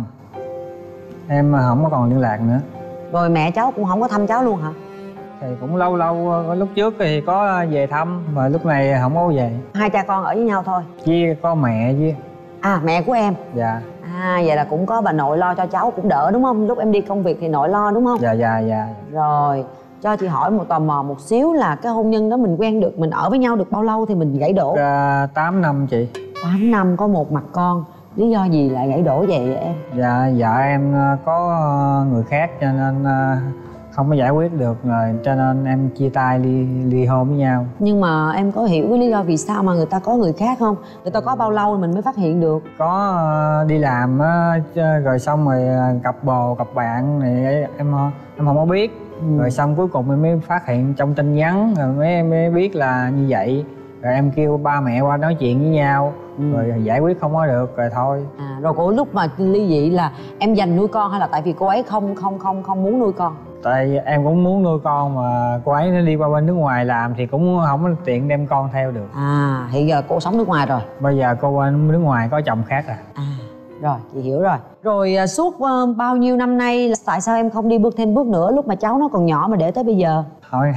Em không có còn liên lạc nữa. Rồi mẹ cháu cũng không có thăm cháu luôn hả? Thì cũng lâu lúc trước thì có về thăm, mà lúc này không có về. Hai cha con ở với nhau thôi? Chỉ có mẹ chứ. Mẹ của em? Dạ. Vậy là cũng có bà nội lo cho cháu cũng đỡ đúng không? Lúc em đi công việc thì nội lo đúng không? Dạ. Rồi, cho chị hỏi tò mò một xíu là cái hôn nhân đó mình quen được, mình ở với nhau được bao lâu thì mình gãy đổ? 8 năm chị. 8 năm có một mặt con. Lý do gì lại gãy đổ vậy em? Dạ, vợ em có người khác cho nên không có giải quyết được rồi, cho nên em chia tay ly hôn với nhau. Nhưng mà em có hiểu cái lý do vì sao mà người ta có người khác không? Người ta có bao lâu mình mới phát hiện được? Có đi làm rồi xong rồi cặp bồ cặp bạn này em không có biết. Rồi xong cuối cùng em mới phát hiện trong tin nhắn, rồi em mới biết là như vậy. Rồi em kêu ba mẹ qua nói chuyện với nhau, rồi giải quyết không có được rồi thôi. Rồi cô lúc mà ly dị là em dành nuôi con hay là tại vì cô ấy không muốn nuôi con? Tại em cũng muốn nuôi con mà cô ấy nó đi qua bên nước ngoài làm thì cũng không có tiện đem con theo được. Hiện giờ cô sống nước ngoài rồi? Bây giờ cô qua nước ngoài có chồng khác rồi. Rồi chị hiểu rồi. Rồi suốt bao nhiêu năm nay tại sao em không đi thêm bước nữa lúc mà cháu nó còn nhỏ mà để tới bây giờ? Hồi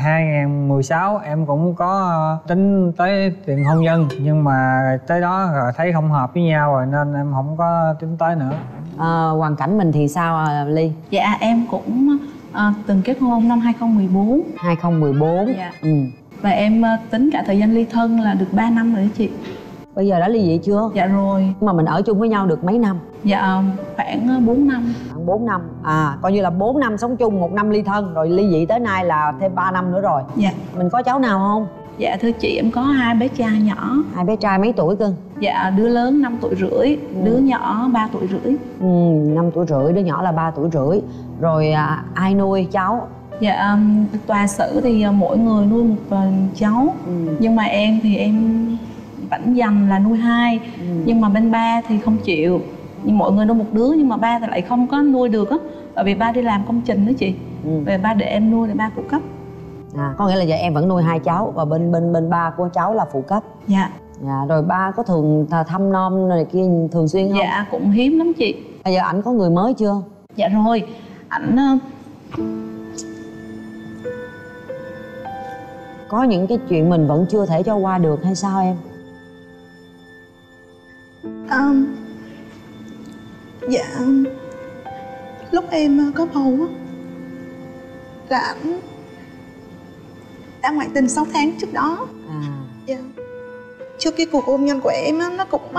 2016 em cũng có tính tới tiền hôn nhân, nhưng mà tới đó rồi thấy không hợp với nhau rồi nên em không có tính tới nữa. Hoàn cảnh mình thì sao Ly? Dạ em cũng từng kết hôn năm 2014. 2014? Dạ. Và em tính cả thời gian ly thân là được 3 năm rồi đó chị. Bây giờ đã ly dị chưa? Dạ rồi. Mà mình ở chung với nhau được mấy năm? Dạ khoảng 4 năm. Khoảng 4 năm. Coi như là 4 năm sống chung, 1 năm ly thân, rồi ly dị tới nay là thêm 3 năm nữa rồi. Dạ. Mình có cháu nào không? Dạ thưa chị, em có 2 bé trai nhỏ. 2 bé trai mấy tuổi cưng? Dạ đứa lớn 5 tuổi rưỡi, đứa nhỏ 3 tuổi rưỡi. 5 tuổi rưỡi, đứa nhỏ là 3 tuổi rưỡi. Rồi ai nuôi cháu? Dạ tòa xử thì mỗi người nuôi một cháu. Nhưng mà em thì em vẫn dành là nuôi 2. Nhưng mà bên ba thì không chịu. Nhưng mọi người nuôi một đứa nhưng mà ba thì lại không có nuôi được á. Bởi vì ba đi làm công trình đó chị. Về ba để em nuôi để ba phụ cấp. Có nghĩa là giờ em vẫn nuôi 2 cháu và bên ba của cháu là phụ cấp. Dạ. Rồi ba có thường thăm nom này kia thường xuyên không? Dạ cũng hiếm lắm chị. Bây giờ ảnh có người mới chưa? Dạ rồi. Ảnh có những cái chuyện mình vẫn chưa thể cho qua được hay sao em? em có bầu á là ảnh đã ngoại tình 6 tháng trước đó. Dạ. Trước cái cuộc hôn nhân của em á, nó cũng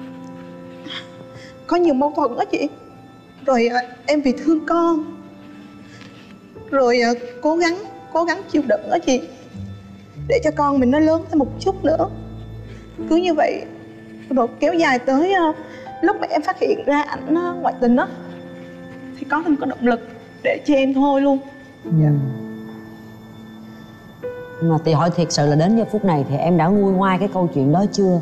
có nhiều mâu thuẫn á chị. Rồi em vì thương con, rồi cố gắng chịu đựng á chị, để cho con mình nó lớn thêm một chút nữa. Cứ như vậy rồi kéo dài tới lúc mà em phát hiện ra ảnh ngoại tình á, thì có thêm có động lực để cho em thôi luôn. Dạ. Nhưng mà chị hỏi thiệt sự là đến giờ phút này thì em đã nguôi ngoai cái câu chuyện đó chưa?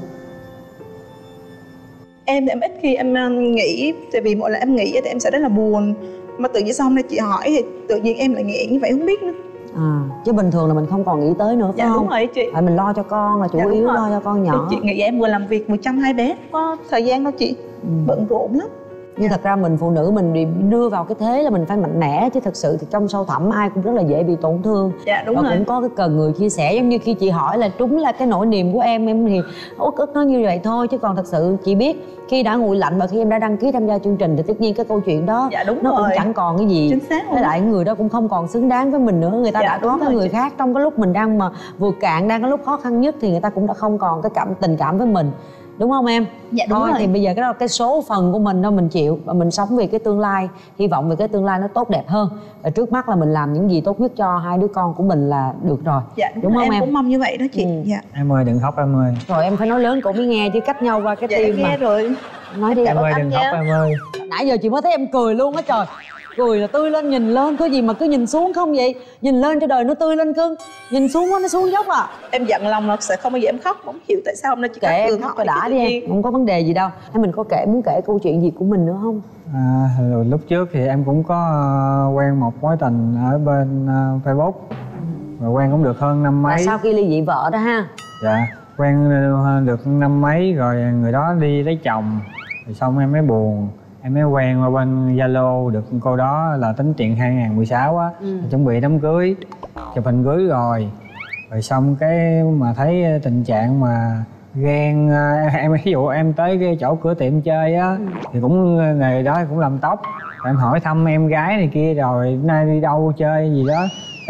Em ít khi em nghĩ, tại vì mỗi lần em nghĩ thì em sẽ rất là buồn. Mà tự nhiên sau hôm nay chị hỏi thì tự nhiên em lại nghĩ như vậy, không biết nữa. Chứ bình thường là mình không còn nghĩ tới nữa phải dạ, không? Đúng rồi chị. Tại mình lo cho con là chủ yếu, lo cho con nhỏ. Thì chị nghĩ em vừa làm việc 120 bé, có thời gian đâu chị. Bận rộn lắm. Nhưng thật ra mình phụ nữ mình bị đưa vào cái thế là mình phải mạnh mẽ, chứ thật sự thì trong sâu thẳm ai cũng rất là dễ bị tổn thương. Dạ đúng và rồi. Cũng có cái cần người chia sẻ, giống như khi chị hỏi là đúng là cái nỗi niềm của em thì uất ức nó như vậy thôi, chứ còn thật sự chị biết khi đã nguội lạnh và khi em đã đăng ký tham gia chương trình thì tất nhiên cái câu chuyện đó dạ, đúng nó rồi. cũng chẳng còn cái gì. Chính xác. Với lại người đó cũng không còn xứng đáng với mình nữa, người ta đã có cái người khác trong cái lúc mình đang mà vượt cạn, đang cái lúc khó khăn nhất thì người ta cũng đã không còn cái tình cảm với mình. Đúng không em? Dạ đúng thôi rồi. Thì bây giờ cái đó là cái số phận của mình thôi, mình chịu và mình sống vì cái tương lai, hy vọng về cái tương lai nó tốt đẹp hơn. Và trước mắt là mình làm những gì tốt nhất cho hai đứa con của mình là được rồi. Dạ đúng không em? Em cũng mong như vậy đó chị. Dạ. Em ơi đừng khóc em ơi. Rồi em phải nói lớn cổ mới nghe chứ, cách nhau qua cái tim mà. Nghe rồi. Nói đi em ơi đừng khóc em ơi. Nãy giờ chị mới thấy em cười luôn á trời. Cười là tươi lên, nhìn lên có gì mà cứ nhìn xuống không vậy? Nhìn lên cho đời nó tươi lên cưng, nhìn xuống nó xuống dốc à. Em giận lòng là sẽ không bao giờ em khóc, không hiểu tại sao hôm nay chị kệ em khóc rồi đã đi em, không có vấn đề gì đâu. Hay mình có muốn kể câu chuyện gì của mình nữa không? Rồi lúc trước thì em cũng có quen một mối tình ở bên Facebook, rồi quen cũng được hơn năm mấy. Là sau khi ly dị vợ đó ha? Dạ, quen được năm mấy rồi người đó đi lấy chồng, rồi xong em mới buồn. Em mới quen qua bên Zalo được cô đó là tính tiền 2016 á, chuẩn bị đám cưới, chụp hình cưới rồi xong cái mà thấy tình trạng mà ghen. Em ví dụ em tới cái chỗ cửa tiệm chơi á thì cũng ngày đó cũng làm tóc, em hỏi thăm em gái này kia rồi nay đi đâu chơi gì đó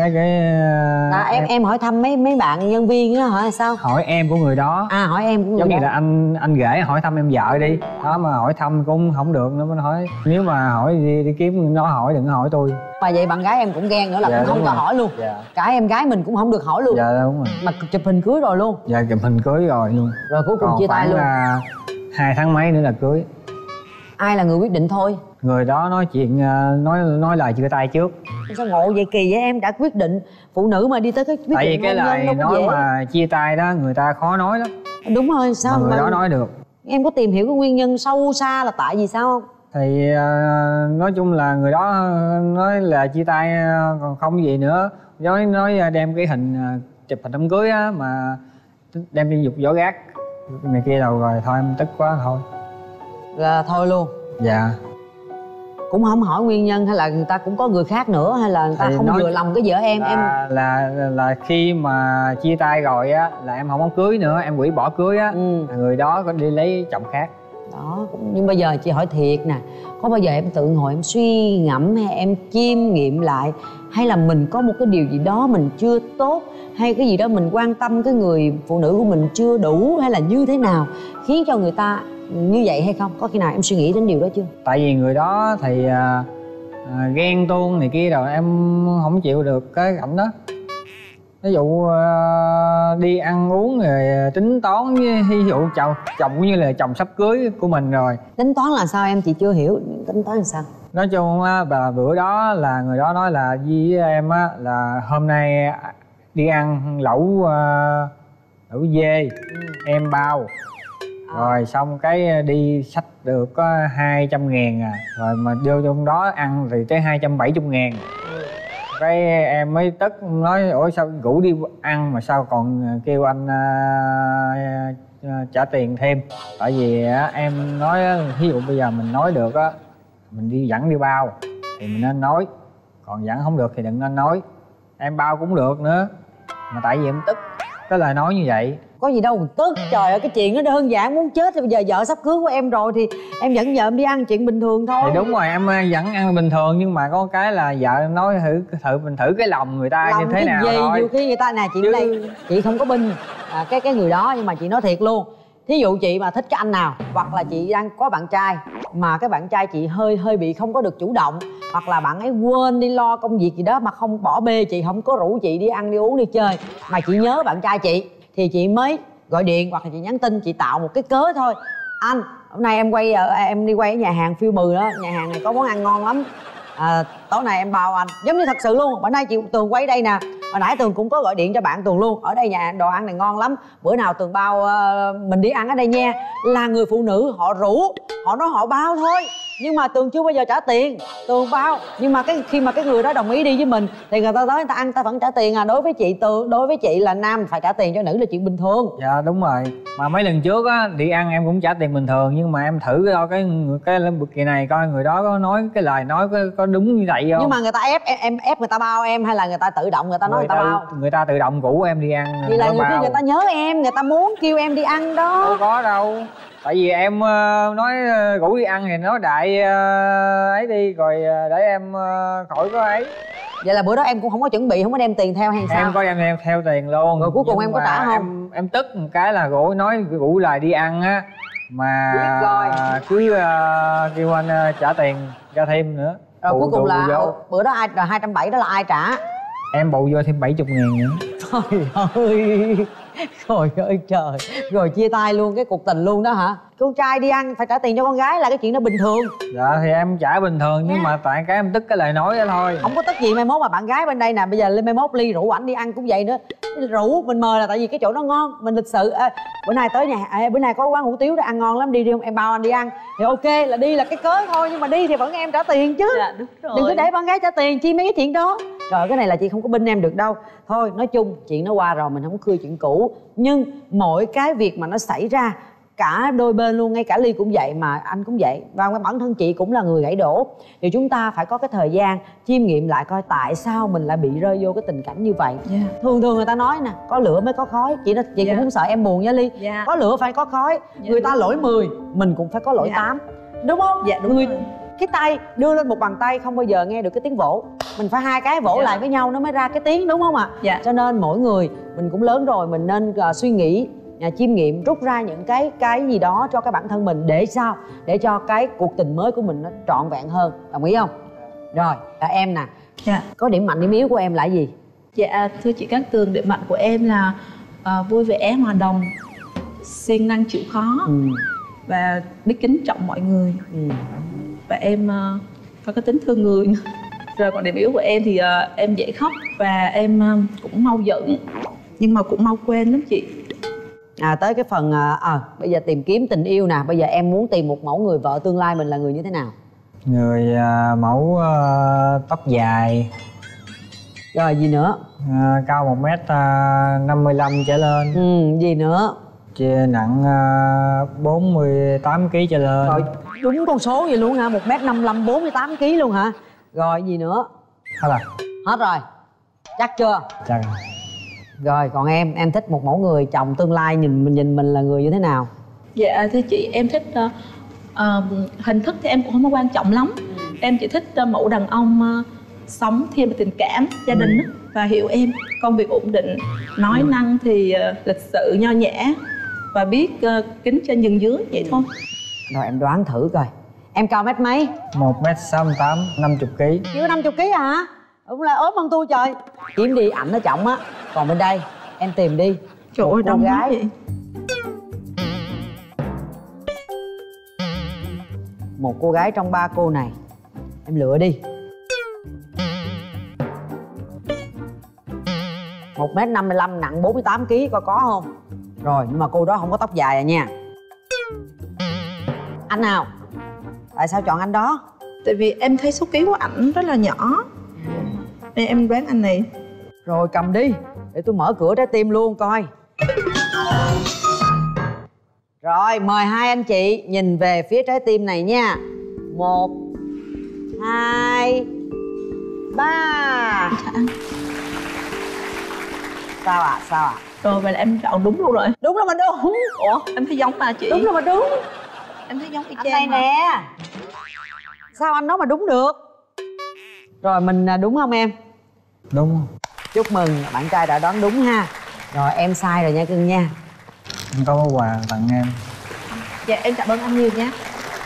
em hỏi thăm mấy bạn nhân viên á, hỏi sao? Hỏi em của người đó. Hỏi em của người giống đó. như là anh rể hỏi thăm em vợ đi đó, mà hỏi thăm cũng không được nữa, mới hỏi nếu mà hỏi đi kiếm nó hỏi, đừng hỏi tôi. Mà vậy bạn gái em cũng ghen nữa là cũng không có hỏi luôn. Cả em gái mình cũng không được hỏi luôn. Dạ đúng rồi. Mà chụp hình cưới rồi luôn. Dạ chụp hình cưới rồi luôn. Rồi cuối cùng chia tay luôn. 2 tháng mấy nữa là cưới. Ai là người quyết định thôi? Người đó nói chuyện nói lời chia tay trước. Sao ngộ vậy, kỳ vậy em? Đã quyết định, phụ nữ mà đi tới cái quyết tại định vì cái lời nói dễ. mà chia tay đó người ta khó nói lắm. Đúng rồi, sao mà người đó nói được. Em có tìm hiểu cái nguyên nhân sâu xa là tại vì sao không? Thì nói chung là người đó nói là chia tay còn không gì nữa, nói đem cái hình chụp hình đám cưới á mà đem đi dục giỏ gác này kia đâu, rồi thôi em tức quá thôi. Là thôi luôn? Dạ. Cũng không hỏi nguyên nhân hay là người ta cũng có người khác nữa, hay là người ta không vừa lòng cái vợ em? Là khi mà chia tay rồi á là em không có cưới nữa, em hủy bỏ cưới á, người đó có đi lấy chồng khác. Đó, nhưng bây giờ chị hỏi thiệt nè, có bao giờ em tự ngồi em suy ngẫm hay em chiêm nghiệm lại, hay là mình có một cái điều gì đó mình chưa tốt, hay cái gì đó mình quan tâm cái người phụ nữ của mình chưa đủ, hay là như thế nào khiến cho người ta như vậy hay không? Có khi nào em suy nghĩ đến điều đó chưa? Tại vì người đó thì ghen tuông này kia rồi em không chịu được cái cảnh đó. Ví dụ đi ăn uống rồi tính toán, ví dụ chồng cũng như là chồng sắp cưới của mình rồi. Tính toán là sao em? Chị chưa hiểu tính toán là sao. Nói chung là bữa đó là người đó nói là với em á là hôm nay đi ăn lẩu dê, em bao. Rồi xong cái đi xách được có 200.000 rồi mà đưa trong đó ăn thì tới 270.000. Cái em mới tức nói ủa sao rủ đi ăn mà sao còn kêu anh trả tiền thêm. Tại vì em nói ví dụ bây giờ mình nói được á, mình dẫn đi bao thì mình nên nói, còn dẫn không được thì đừng nên nói. Em bao cũng được nữa, mà tại vì em tức cái lời nói như vậy. Có gì đâu tức. Trời ơi, cái chuyện nó đơn giản muốn chết. Bây giờ vợ sắp cưới của em rồi thì em dẫn vợ em đi ăn chuyện bình thường thôi. Thì đúng rồi, em vẫn ăn bình thường, nhưng mà có cái là vợ em nói mình thử cái lòng người ta lòng như thế nào gì? thôi. Nhiều khi người ta nè chị Chứ... đây, chị không có binh cái người đó, nhưng mà chị nói thiệt luôn. Thí dụ chị mà thích cái anh nào, hoặc là chị đang có bạn trai mà cái bạn trai chị hơi bị không có được chủ động, hoặc là bạn ấy quên đi lo công việc gì đó mà không bỏ bê chị, không có rủ chị đi ăn đi uống đi chơi, mà chị nhớ bạn trai chị thì chị mới gọi điện hoặc là chị nhắn tin, chị tạo một cái cớ thôi. Anh, hôm nay em đi quay ở nhà hàng Phiêu Bừ đó, nhà hàng này có món ăn ngon lắm, tối nay em bao anh. Giống như thật sự luôn. Bữa nay chị Tường quay đây nè, hồi nãy Tường cũng có gọi điện cho bạn Tường luôn, ở đây nhà đồ ăn này ngon lắm, bữa nào Tường bao mình đi ăn ở đây nha. Là người phụ nữ họ rủ, họ nói họ bao thôi, nhưng mà Tường chưa bao giờ trả tiền, Tường bao. Nhưng mà khi mà cái người đó đồng ý đi với mình thì người ta tới người ta ăn ta vẫn trả tiền à. Đối với chị Tường, đối với chị là nam phải trả tiền cho nữ là chuyện bình thường. Dạ đúng rồi. Mà mấy lần trước á đi ăn em cũng trả tiền bình thường, nhưng mà em thử coi cái kỳ này coi người đó có nói cái lời nói có đúng như vậy không. Nhưng mà người ta ép người ta bao em, hay là người ta tự động người ta nói người ta bao? Người ta tự động rủ em đi ăn. Vì là nhiều khi người ta nhớ em, người ta muốn kêu em đi ăn đó. Đâu có đâu. Tại vì em nói rủ đi ăn thì nói đại ấy đi, rồi để em khỏi có ấy. Vậy là bữa đó em cũng không có chuẩn bị, không có đem tiền theo hay sao? Em có đem theo tiền luôn. Rồi cuối cùng em có trả không? Em tức một cái là rủ lại đi ăn á, mà cứ kêu anh trả tiền ra thêm nữa. Rồi cuối cùng là bữa đó 270 đó là ai trả? Em bù vô thêm 70.000 nữa. Trời ơi, trời ơi trời. Rồi chia tay luôn cái cuộc tình luôn đó hả? Con trai đi ăn phải trả tiền cho con gái là cái chuyện đó bình thường. Dạ thì em trả bình thường, nhưng mà tại cái em tức cái lời nói đó thôi. Không có tức gì, mai mốt mà bạn gái bên đây nè, bây giờ lên mai mốt Ly rủ ảnh đi ăn cũng vậy nữa. Rủ mình mời là tại vì cái chỗ nó ngon, mình lịch sự bữa nay tới nhà, bữa nay có quán hủ tiếu đó ăn ngon lắm, đi không em bao anh đi ăn thì ok, là đi là cái cớ thôi, nhưng mà đi thì vẫn em trả tiền chứ. Dạ đúng rồi. Đừng có để bạn gái trả tiền chi mấy cái chuyện đó. Trời, cái này là chị không có binh em được đâu. Thôi nói chung chuyện nó qua rồi, mình không khơi chuyện cũ, nhưng mỗi cái việc mà nó xảy ra cả đôi bên luôn, ngay cả Ly cũng vậy mà anh cũng vậy, và bản thân chị cũng là người gãy đổ, thì chúng ta phải có cái thời gian chiêm nghiệm lại coi tại sao mình lại bị rơi vô cái tình cảnh như vậy. Thường người ta nói nè, có lửa mới có khói. Chị cũng không sợ em buồn nha Ly. Có lửa phải có khói. Người ta lỗi 10 mình cũng phải có lỗi 8, đúng không? Dạ đúng rồi. Cái tay đưa lên một bàn tay không bao giờ nghe được cái tiếng vỗ, mình phải hai cái vỗ lại với nhau nó mới ra cái tiếng, đúng không ạ? Cho nên mỗi người mình cũng lớn rồi, mình nên suy nghĩ, chiêm nghiệm, rút ra những cái gì đó cho cái bản thân mình, để sao để cho cái cuộc tình mới của mình nó trọn vẹn hơn. Đồng ý không? Rồi em nè, có điểm mạnh điểm yếu của em là gì? Dạ thưa chị Cát Tường, điểm mạnh của em là vui vẻ, hòa đồng, siêng năng chịu khó, và biết kính trọng mọi người, và em có cái tính thương người. Rồi còn điểm yếu của em thì em dễ khóc và em cũng mau giận, nhưng mà cũng mau quên lắm chị. Tới cái phần bây giờ tìm kiếm tình yêu nè, bây giờ em muốn tìm một mẫu người vợ tương lai mình là người như thế nào? Người mẫu tóc dài. Rồi gì nữa? Cao 1m55 trở lên. Gì nữa? Nặng 48 kg trở lên. Rồi đúng con số vậy luôn hả? 1m55 48 kg luôn hả? Rồi gì nữa? Hết rồi. Hết rồi. Chắc chưa? Chắc rồi. Rồi còn em thích một mẫu người chồng tương lai nhìn mình là người như thế nào? Dạ thưa chị, em thích hình thức thì em cũng không có quan trọng lắm. Em chỉ thích mẫu đàn ông sống thiên về tình cảm gia đình và hiểu em, công việc ổn định, nói năng thì lịch sự nho nhã và biết kính trên nhường dưới, vậy thôi. Rồi em đoán thử coi, em cao mét mấy? 1m68, 50 kg. Chưa 50 kg hả? Cũng là ốm hơn tôi trời. Kiếm đi, ảnh nó trọng á. Còn bên đây em tìm đi. Trời ơi, đông gái vậy. Một cô gái trong 3 cô này em lựa đi. 1m55 nặng 48 kg coi có không? Rồi nhưng mà cô đó không có tóc dài à nha. Anh nào? Tại sao chọn anh đó? Tại vì em thấy số ký của ảnh rất là nhỏ, nên em đoán anh này. Rồi cầm đi, để tôi mở cửa trái tim luôn coi. Rồi mời hai anh chị nhìn về phía trái tim này nha. 1 2 3. Sao ạ? Sao ạ? Rồi vậy là em chọn đúng luôn rồi. Đúng là mà đúng. Ủa em thấy giống mà chị. Đúng là mà đúng. Em thấy giống y Anh chang đây mà. nè. Sao anh nói mà đúng được? Rồi mình đúng không em? Đúng. Chúc mừng bạn trai đã đoán đúng ha. Rồi em sai rồi nha cưng nha. Anh có món quà tặng em. Dạ em cảm ơn anh nhiều nha.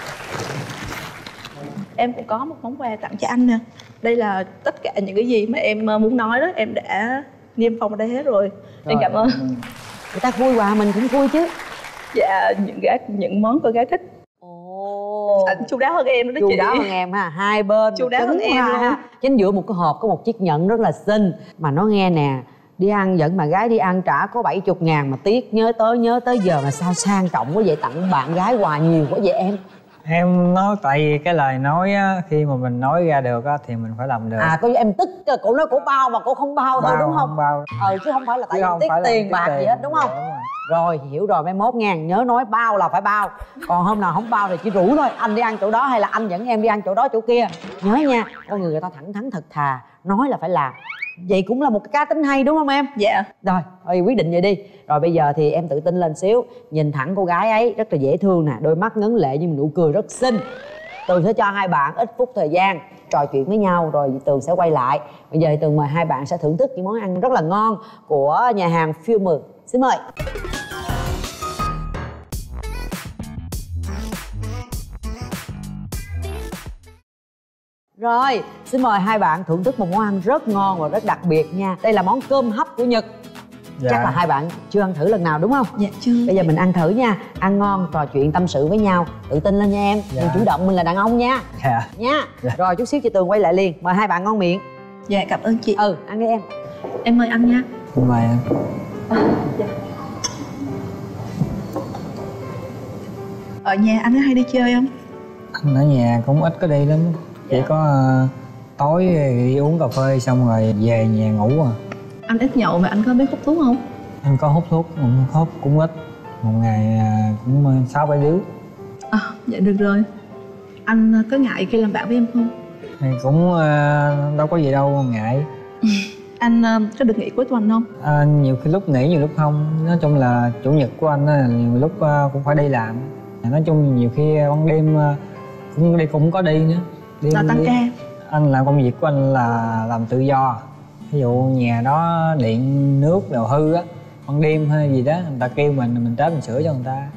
Em cũng có một món quà tặng cho anh nè. Đây là tất cả những cái gì mà em muốn nói đó, em đã niêm phong ở đây hết rồi. Em cảm ơn. Người ta vui quà mình cũng vui chứ. Dạ những món cô gái thích. Ồ. Anh chu đáo hơn em đó chị. Chu đáo hơn em ha. Hai bên chu đáo hơn em luôn. Chính giữa một cái hộp có một chiếc nhẫn rất là xinh. Mà nó nghe nè, đi ăn dẫn bạn gái đi ăn trả có 70.000 mà tiếc nhớ tới giờ mà sao sang trọng quá vậy, tặng bạn gái quà nhiều quá vậy em. Em nói tại vì cái lời nói á, khi mà mình nói ra được á thì mình phải làm được. À có em tức cổ nói cổ bao mà cổ không bao thôi đúng không? Không bao. Chứ không phải là tại vì tiếc tiền bạc gì hết đúng không? Rồi hiểu rồi, mai mốt nha, nhớ nói bao là phải bao. Còn hôm nào không bao thì chỉ rủ thôi, anh đi ăn chỗ đó hay là anh dẫn em đi ăn chỗ đó chỗ kia. Nhớ nha, con người ta thẳng thắn thật thà, nói là phải làm. Vậy cũng là một cái cá tính hay đúng không em? Dạ. Rồi, thôi quyết định vậy đi. Rồi bây giờ thì em tự tin lên xíu. Nhìn thẳng cô gái ấy rất là dễ thương nè, đôi mắt ngấn lệ nhưng nụ cười rất xinh. Tường sẽ cho hai bạn ít phút thời gian trò chuyện với nhau rồi Tường sẽ quay lại. Bây giờ thì Tường mời hai bạn sẽ thưởng thức những món ăn rất là ngon của nhà hàng Filmer. Xin mời. Rồi, xin mời hai bạn thưởng thức một món ăn rất ngon và rất đặc biệt nha. Đây là món cơm hấp của Nhật. Dạ. Chắc là hai bạn chưa ăn thử lần nào đúng không? Dạ chưa. Bây giờ mình ăn thử nha. Ăn ngon, trò chuyện tâm sự với nhau. Tự tin lên nha em. Dạ. Mình chủ động, mình là đàn ông nha. Dạ. Nha. Dạ. Rồi chút xíu chị Tường quay lại liền. Mời hai bạn ngon miệng. Dạ cảm ơn chị. Ăn đi em. Em mời ăn nha. Mời em. Dạ. Ở nhà anh có hay đi chơi không? Anh ở nhà cũng ít có đi lắm. Chỉ có tối đi uống cà phê xong rồi về nhà ngủ à. Anh ít nhậu và anh có biết hút thuốc không? Anh có hút thuốc, hút cũng ít. Một ngày cũng 6-7 điếu. Dạ được rồi. Anh có ngại khi làm bạn với em không? Thì cũng đâu có gì đâu ngại. Anh có được nghỉ cuối tuần không? Nhiều khi lúc nghỉ nhiều lúc không. Nói chung là chủ nhật của anh là nhiều lúc cũng phải đi làm. Nói chung nhiều khi ban đêm cũng có đi nữa. Là tăng ca. Anh làm công việc của anh là làm tự do. Ví dụ nhà đó điện nước đồ hư á, ban đêm hay gì đó người ta kêu mình tới mình sửa cho người ta.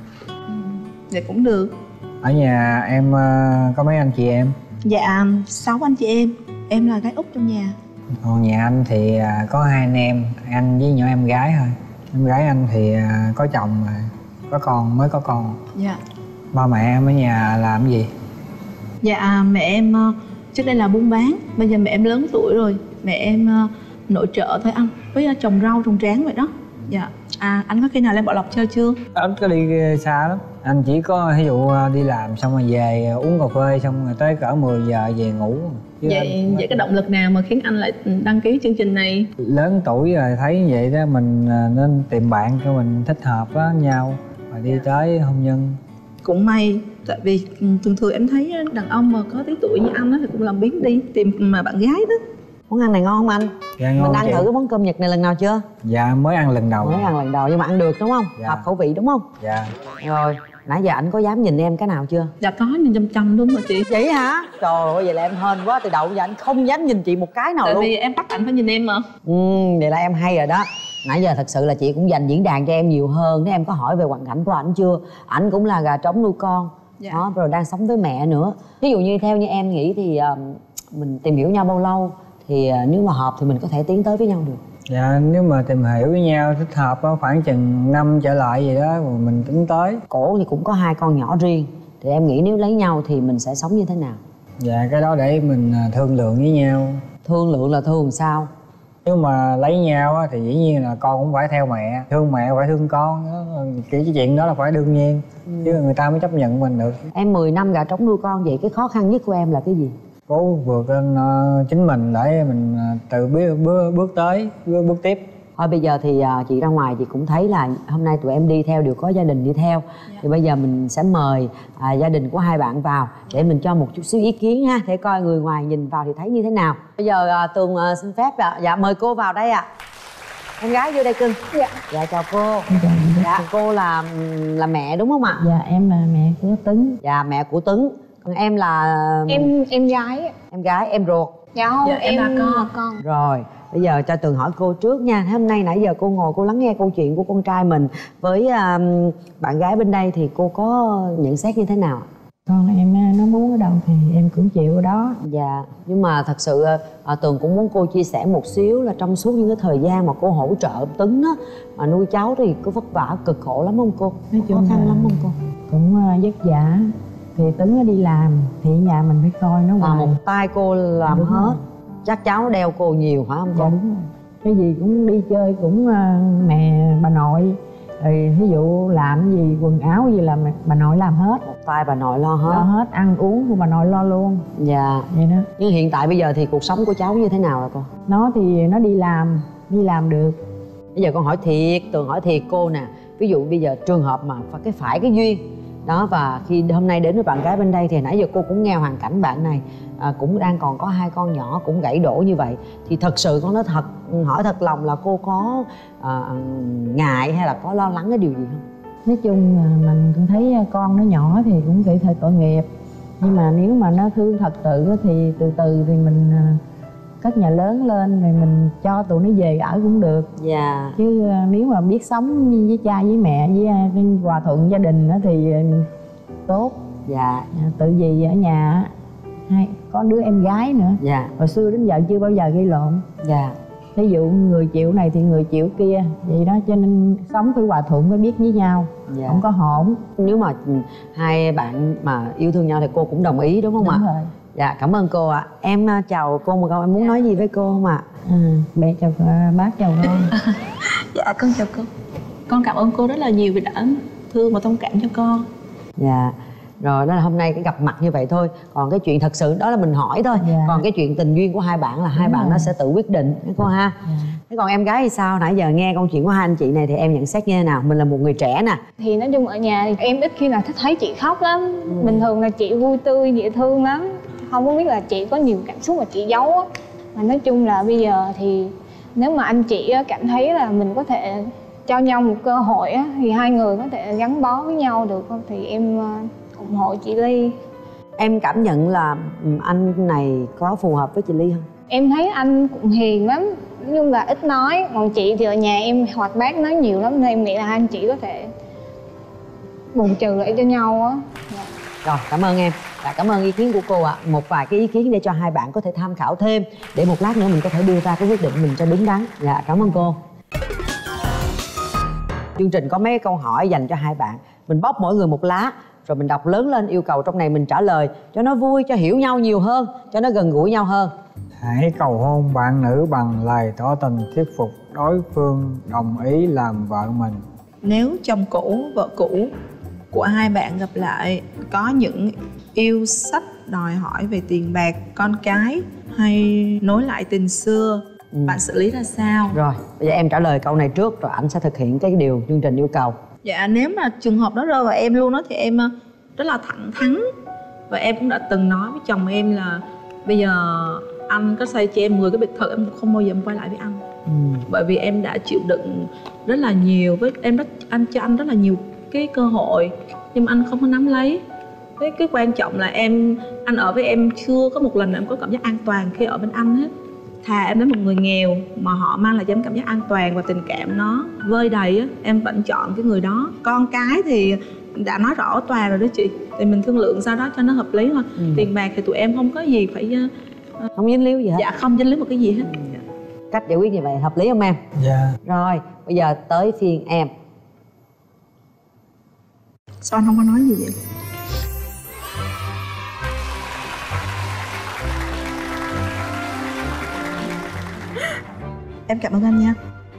Vậy cũng được. Ở nhà em có mấy anh chị em? Dạ 6 anh chị em là gái út trong nhà. Còn nhà anh thì có 2 anh em, anh với nhỏ em gái thôi. Em gái anh thì có chồng rồi, có con, mới có con. Dạ. Ba mẹ em ở nhà làm cái gì? Dạ mẹ em trước đây là buôn bán, bây giờ mẹ em lớn tuổi rồi. Mẹ em nội trợ thôi anh, với trồng rau trồng tráng vậy đó. Dạ. Anh có khi nào lên Bảo Lộc chơi chưa? Anh có đi xa lắm. Anh chỉ có ví dụ đi làm xong rồi về uống cà phê xong rồi tới cỡ 10 giờ về ngủ. Vậy cái động lực nào mà khiến anh lại đăng ký chương trình này? Lớn tuổi rồi thấy vậy đó, mình nên tìm bạn cho mình thích hợp với nhau và đi tới hôn nhân. Cũng may, tại vì thường em thấy đàn ông mà có tí tuổi như anh thì cũng làm biến đi tìm mà bạn gái đó. Món ăn này ngon không anh? Dạ ngon. Mình ăn thử cái món cơm Nhật này lần nào chưa? Dạ mới ăn lần đầu. Mới ăn lần đầu nhưng mà ăn được đúng không? Dạ. Hợp khẩu vị đúng không? Dạ. Rồi, nãy giờ anh có dám nhìn em cái nào chưa? Dạ có, nhìn chăm luôn mà chị. Vậy hả? Trời ơi, vậy là em hên quá, từ đầu giờ anh không dám nhìn chị một cái nào Tại luôn. Tại vì em bắt anh phải nhìn em mà. Vậy là em hay rồi đó. Nãy giờ thật sự là chị cũng dành diễn đàn cho em nhiều hơn. Nếu em có hỏi về hoàn cảnh của ảnh chưa? Ảnh cũng là gà trống nuôi con. Dạ. Đó, rồi đang sống với mẹ nữa. Ví dụ như theo như em nghĩ thì mình tìm hiểu nhau bao lâu thì nếu mà hợp thì mình có thể tiến tới với nhau được? Dạ nếu mà tìm hiểu với nhau thích hợp khoảng chừng 5 trở lại gì đó rồi mình tính tới. Cổ thì cũng có 2 con nhỏ riêng, thì em nghĩ nếu lấy nhau thì mình sẽ sống như thế nào? Dạ cái đó để mình thương lượng với nhau. Thương lượng là thương sao? Nếu mà lấy nhau thì dĩ nhiên là con cũng phải theo mẹ, thương mẹ phải thương con. Cái chuyện đó là phải đương nhiên. Chứ người ta mới chấp nhận mình được. Em 10 năm gà trống nuôi con, vậy cái khó khăn nhất của em là cái gì? Cố vượt lên chính mình để mình tự bước tiếp. Thôi bây giờ thì chị ra ngoài chị cũng thấy là hôm nay tụi em đi theo đều có gia đình đi theo. Thì bây giờ mình sẽ mời gia đình của hai bạn vào để mình cho một chút xíu ý kiến ha, để coi người ngoài nhìn vào thì thấy như thế nào. Bây giờ Tường xin phép dạ mời cô vào đây ạ. Em gái vô đây cưng. Dạ. Dạ chào cô. Dạ cô là mẹ đúng không ạ? Dạ em là mẹ của Tuấn. Dạ mẹ của Tuấn. Còn em là em gái. Em gái, em ruột. Dạ không, Dạ, em là con. Rồi, bây giờ cho Tường hỏi cô trước nha. Hôm nay nãy giờ cô ngồi cô lắng nghe câu chuyện của con trai mình với bạn gái bên đây thì cô có nhận xét như thế nào? Con em nó muốn ở đâu thì em cũng chịu ở đó. Dạ, nhưng mà thật sự Tường cũng muốn cô chia sẻ một xíu là trong suốt những cái thời gian mà cô hỗ trợ Tuấn á, mà nuôi cháu thì có vất vả cực khổ lắm không cô? Nói chung khó khăn lắm không cô? Cũng vất vả. Thì Tuấn nó đi làm thì nhà mình phải coi nó hoài. Một tay cô làm đúng hết rồi. Chắc cháu đeo cô nhiều phải không cô? Dạ đúng rồi. Cái gì cũng đi chơi cũng mẹ bà nội. Rồi ví dụ làm gì quần áo gì là bà nội làm hết. Một tay bà nội lo hết. Lo hết, ăn uống của bà nội lo luôn. Dạ. Vậy đó. Nhưng hiện tại bây giờ thì cuộc sống của cháu như thế nào rồi cô? Nó thì nó đi làm được. Bây giờ con hỏi thiệt, Tường hỏi thiệt cô nè. Ví dụ bây giờ trường hợp mà phải cái duyên đó, và khi hôm nay đến với bạn gái bên đây thì nãy giờ cô cũng nghe hoàn cảnh bạn này cũng đang còn có 2 con nhỏ cũng gãy đổ như vậy, thì thật sự con nói thật, hỏi thật lòng là cô có ngại hay là có lo lắng cái điều gì không? Nói chung là mình cũng thấy con nó nhỏ thì cũng nghĩ thời tội nghiệp, nhưng mà nếu mà nó thương thật sự thì từ từ thì mình cất nhà lớn lên rồi mình cho tụi nó về ở cũng được. Dạ. Chứ nếu mà biết sống với cha với mẹ với hòa thuận gia đình đó thì tốt. Dạ. Tự vì ở nhà có đứa em gái nữa. Dạ. Hồi xưa đến giờ chưa bao giờ gây lộn. Dạ. Ví dụ người chịu này thì người chịu kia, vậy đó, cho nên sống phải hòa thuận, phải biết với nhau. Dạ. Không có hỗn. Nếu mà hai bạn mà yêu thương nhau thì cô cũng đồng ý đúng không ạ? Đúng rồi. Dạ, cảm ơn cô ạ. Em chào cô một câu, em muốn nói gì với cô không ạ? Mẹ chào bác, chào con. Dạ con chào cô. Con cảm ơn cô rất là nhiều vì đã thương và thông cảm cho con. Dạ. Rồi đó là hôm nay cái gặp mặt như vậy thôi. Còn cái chuyện thật sự đó là mình hỏi thôi. Dạ. Còn cái chuyện tình duyên của hai bạn là hai bạn nó sẽ tự quyết định đấy cô ha. Dạ. Thế còn em gái thì sao? Nãy giờ nghe câu chuyện của hai anh chị này thì em nhận xét như thế nào? Mình là một người trẻ nè. Thì nói chung ở nhà thì em ít khi nào thích thấy chị khóc lắm. Bình thường là chị vui tươi, dễ thương lắm. Không có biết là chị có nhiều cảm xúc mà chị giấu á. Mà nói chung là bây giờ thì nếu mà anh chị cảm thấy là mình có thể cho nhau một cơ hội á, thì hai người có thể gắn bó với nhau được không, thì em ủng hộ chị Ly. Em cảm nhận là anh này có phù hợp với chị Ly không? Em thấy anh cũng hiền lắm, nhưng là ít nói. Còn chị thì ở nhà em hoạt bát nói nhiều lắm, nên em nghĩ là hai anh chị có thể bù trừ lại cho nhau á. Dạ. Rồi, cảm ơn em. Và cảm ơn ý kiến của cô ạ. Một vài cái ý kiến để cho hai bạn có thể tham khảo thêm, để một lát nữa mình có thể đưa ra cái quyết định mình cho đúng đắn. Dạ, cảm ơn cô. Chương trình có mấy câu hỏi dành cho hai bạn. Mình bóc mỗi người một lá, rồi mình đọc lớn lên yêu cầu trong này mình trả lời cho nó vui, cho hiểu nhau nhiều hơn, cho nó gần gũi nhau hơn. Hãy cầu hôn bạn nữ bằng lời tỏ tình thuyết phục đối phương đồng ý làm vợ mình. Nếu chồng cũ, vợ cũ của hai bạn gặp lại có những yêu sách đòi hỏi về tiền bạc, con cái hay nối lại tình xưa, bạn xử lý ra sao? Rồi, bây giờ em trả lời câu này trước rồi anh sẽ thực hiện cái điều chương trình yêu cầu. Dạ, nếu mà trường hợp đó rơi vào em luôn đó thì em rất là thẳng thắn. Và em cũng đã từng nói với chồng em là bây giờ anh có xây cho em 10 cái biệt thự, em không bao giờ em quay lại với anh. Bởi vì em đã chịu đựng rất là nhiều với em, anh cho anh rất là nhiều cái cơ hội nhưng mà anh không có nắm lấy. Cái quan trọng là anh ở với em chưa có một lần nào em có cảm giác an toàn khi ở bên anh hết. Thà em đến một người nghèo mà họ mang lại cho em cảm giác an toàn và tình cảm nó vơi đầy á, em vẫn chọn cái người đó. Con cái thì đã nói rõ tòa rồi đó chị, thì mình thương lượng sau đó cho nó hợp lý thôi. Tiền bạc thì tụi em không có gì phải không dính líu gì hết. Dạ, không dính líu một cái gì hết. Cách giải quyết như vậy hợp lý không em? Dạ. Rồi, bây giờ tới phiên em. Sao anh không có nói gì vậy? Em cảm ơn anh nha.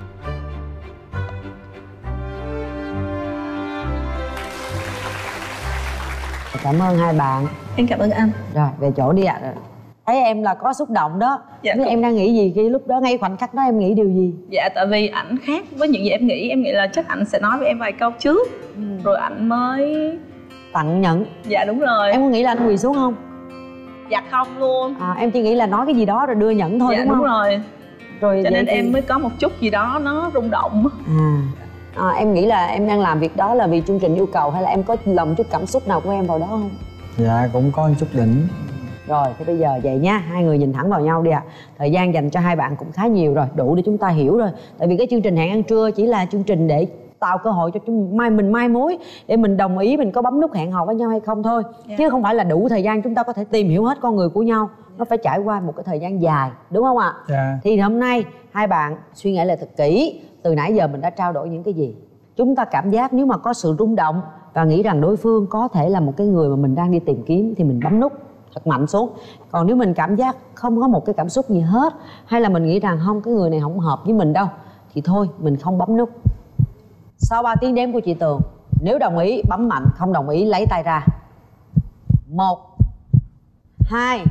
Cảm ơn hai bạn. Em cảm ơn anh. Rồi, về chỗ đi ạ. Thấy em là có xúc động đó. Dạ, em đang nghĩ gì khi lúc đó, ngay khoảnh khắc đó em nghĩ điều gì? Dạ, tại vì ảnh khác với những gì em nghĩ là chắc ảnh sẽ nói với em vài câu trước rồi ảnh mới tặng nhận. Dạ đúng rồi. Em có nghĩ là anh quỳ xuống không? Dạ không luôn. Em chỉ nghĩ là nói cái gì đó rồi đưa nhẫn thôi. Dạ, đúng không? Đúng rồi. Rồi cho nên thì... em mới có một chút gì đó nó rung động. Em nghĩ là em đang làm việc đó là vì chương trình yêu cầu, hay là em có lồng chút cảm xúc nào của em vào đó không? Dạ cũng có một chút đỉnh. Rồi thì bây giờ vậy nha, hai người nhìn thẳng vào nhau đi ạ. Thời gian dành cho hai bạn cũng khá nhiều rồi, đủ để chúng ta hiểu rồi. Tại vì cái chương trình hẹn ăn trưa chỉ là chương trình để tạo cơ hội cho mình mai mối, để mình đồng ý mình có bấm nút hẹn hò với nhau hay không thôi. Chứ không phải là đủ thời gian chúng ta có thể tìm hiểu hết con người của nhau. Nó phải trải qua một cái thời gian dài, đúng không ạ? Thì hôm nay hai bạn suy nghĩ lại thật kỹ, từ nãy giờ mình đã trao đổi những cái gì. Chúng ta cảm giác nếu mà có sự rung động và nghĩ rằng đối phương có thể là một cái người mà mình đang đi tìm kiếm thì mình bấm nút thật mạnh xuống. Còn nếu mình cảm giác không có một cái cảm xúc gì hết, hay là mình nghĩ rằng không, cái người này không hợp với mình đâu, thì thôi mình không bấm nút. Sau 3 tiếng đếm của chị Tường, nếu đồng ý bấm mạnh, không đồng ý lấy tay ra. 1 2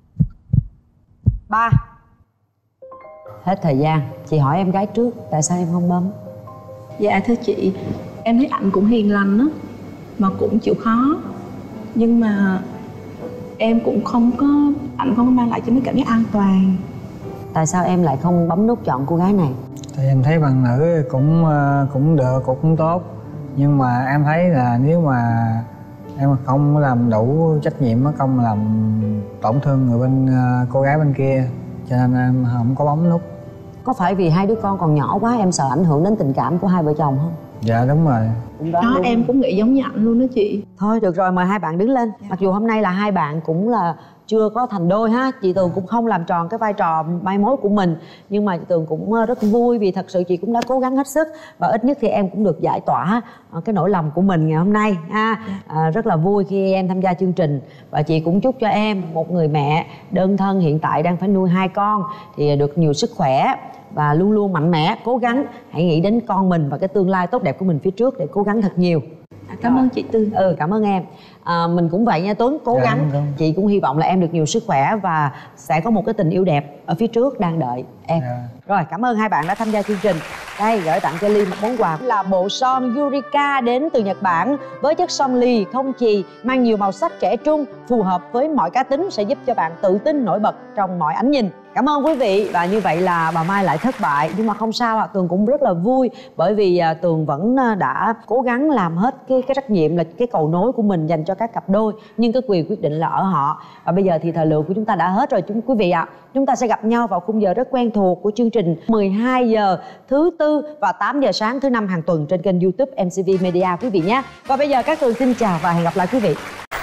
3. Hết thời gian. Chị hỏi em gái trước, tại sao em không bấm? Dạ thưa chị, em thấy anh cũng hiền lành á, mà cũng chịu khó. Nhưng mà em cũng không có, anh không có mang lại cho mấy cảm giác an toàn. Tại sao em lại không bấm nút chọn cô gái này? Thì em thấy bạn nữ cũng được, cũng tốt. Nhưng mà em thấy là nếu mà em không làm đủ trách nhiệm, không làm tổn thương người bên cô gái bên kia, cho nên em không có bấm nút. Có phải vì hai đứa con còn nhỏ quá em sợ ảnh hưởng đến tình cảm của hai vợ chồng không? Dạ đúng rồi. Đó, em cũng nghĩ giống như anh luôn đó chị. Thôi được rồi, mời hai bạn đứng lên. Mặc dù hôm nay là hai bạn cũng là chưa có thành đôi ha, chị Tường cũng không làm tròn cái vai trò mai mối của mình, nhưng mà chị Tường cũng rất vui vì thật sự chị cũng đã cố gắng hết sức, và ít nhất thì em cũng được giải tỏa cái nỗi lòng của mình ngày hôm nay ha. Rất là vui khi em tham gia chương trình, và chị cũng chúc cho em, một người mẹ đơn thân hiện tại đang phải nuôi 2 con, thì được nhiều sức khỏe và luôn luôn mạnh mẽ, cố gắng. Hãy nghĩ đến con mình và cái tương lai tốt đẹp của mình phía trước để cố gắng thật nhiều. Cảm ơn chị Tường. Cảm ơn em. Mình cũng vậy nha Tuấn, cố gắng. Chị cũng hy vọng là em được nhiều sức khỏe và sẽ có một cái tình yêu đẹp ở phía trước đang đợi em. Rồi, cảm ơn hai bạn đã tham gia chương trình. Đây, gửi tặng cho Ly một món quà là bộ son Yurika đến từ Nhật Bản, với chất son lì không chì, mang nhiều màu sắc trẻ trung, phù hợp với mọi cá tính, sẽ giúp cho bạn tự tin nổi bật trong mọi ánh nhìn. Cảm ơn quý vị. Và như vậy là bà Mai lại thất bại, nhưng mà không sao ạ. Tường cũng rất là vui, bởi vì Tường vẫn đã cố gắng làm hết cái trách nhiệm là cái cầu nối của mình dành cho các cặp đôi, nhưng cái quyền quyết định là ở họ. Và bây giờ thì thời lượng của chúng ta đã hết rồi quý vị ạ. Chúng ta sẽ gặp nhau vào khung giờ rất quen thuộc của chương trình 12 giờ thứ Tư và 8 giờ sáng thứ Năm hàng tuần trên kênh YouTube MCV Media quý vị nhé. Và bây giờ các Tường xin chào và hẹn gặp lại quý vị.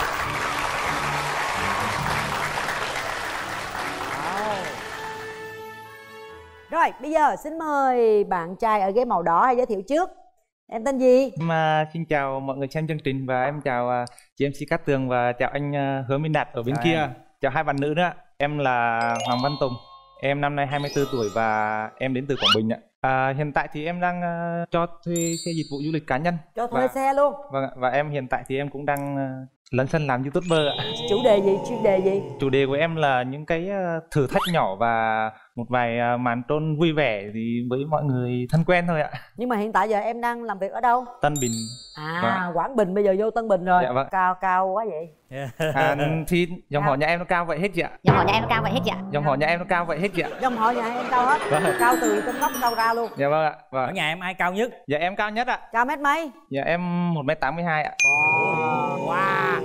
Rồi, bây giờ xin mời bạn trai ở ghế màu đỏ hãy giới thiệu trước. Em tên gì? Em xin chào mọi người xem chương trình, và em chào chị MC Cát Tường và chào anh Hứa Minh Đạt ở bên kia. Chào hai bạn nữ nữa. Em là Hoàng Văn Tùng. Em năm nay 24 tuổi và em đến từ Quảng Bình ạ. Hiện tại thì em đang cho thuê xe dịch vụ du lịch cá nhân. Cho thuê xe luôn? Vâng, và em hiện tại thì em cũng đang lấn sân làm YouTuber ạ. Chủ đề gì? Chuyên đề gì? Chủ đề của em là những cái thử thách nhỏ và một vài màn trôn vui vẻ thì với mọi người thân quen thôi ạ. Nhưng mà hiện tại giờ em đang làm việc ở đâu? Tân Bình. Quảng Bình, bây giờ vô Tân Bình rồi. Dạ vâng. Cao quá vậy? Thì dòng họ nhà em nó cao vậy hết chị ạ. Dòng họ nhà em nó cao vậy hết chị ạ? Dòng họ nhà em nó cao vậy hết chị ạ. Dòng họ nhà em cao hết? Cao từ trong góc cao ra luôn? Dạ vâng ạ. Vâng. Ở nhà em ai cao nhất? Dạ em cao nhất ạ. Cao mét mấy? Dạ em 1m82 ạ. Wow.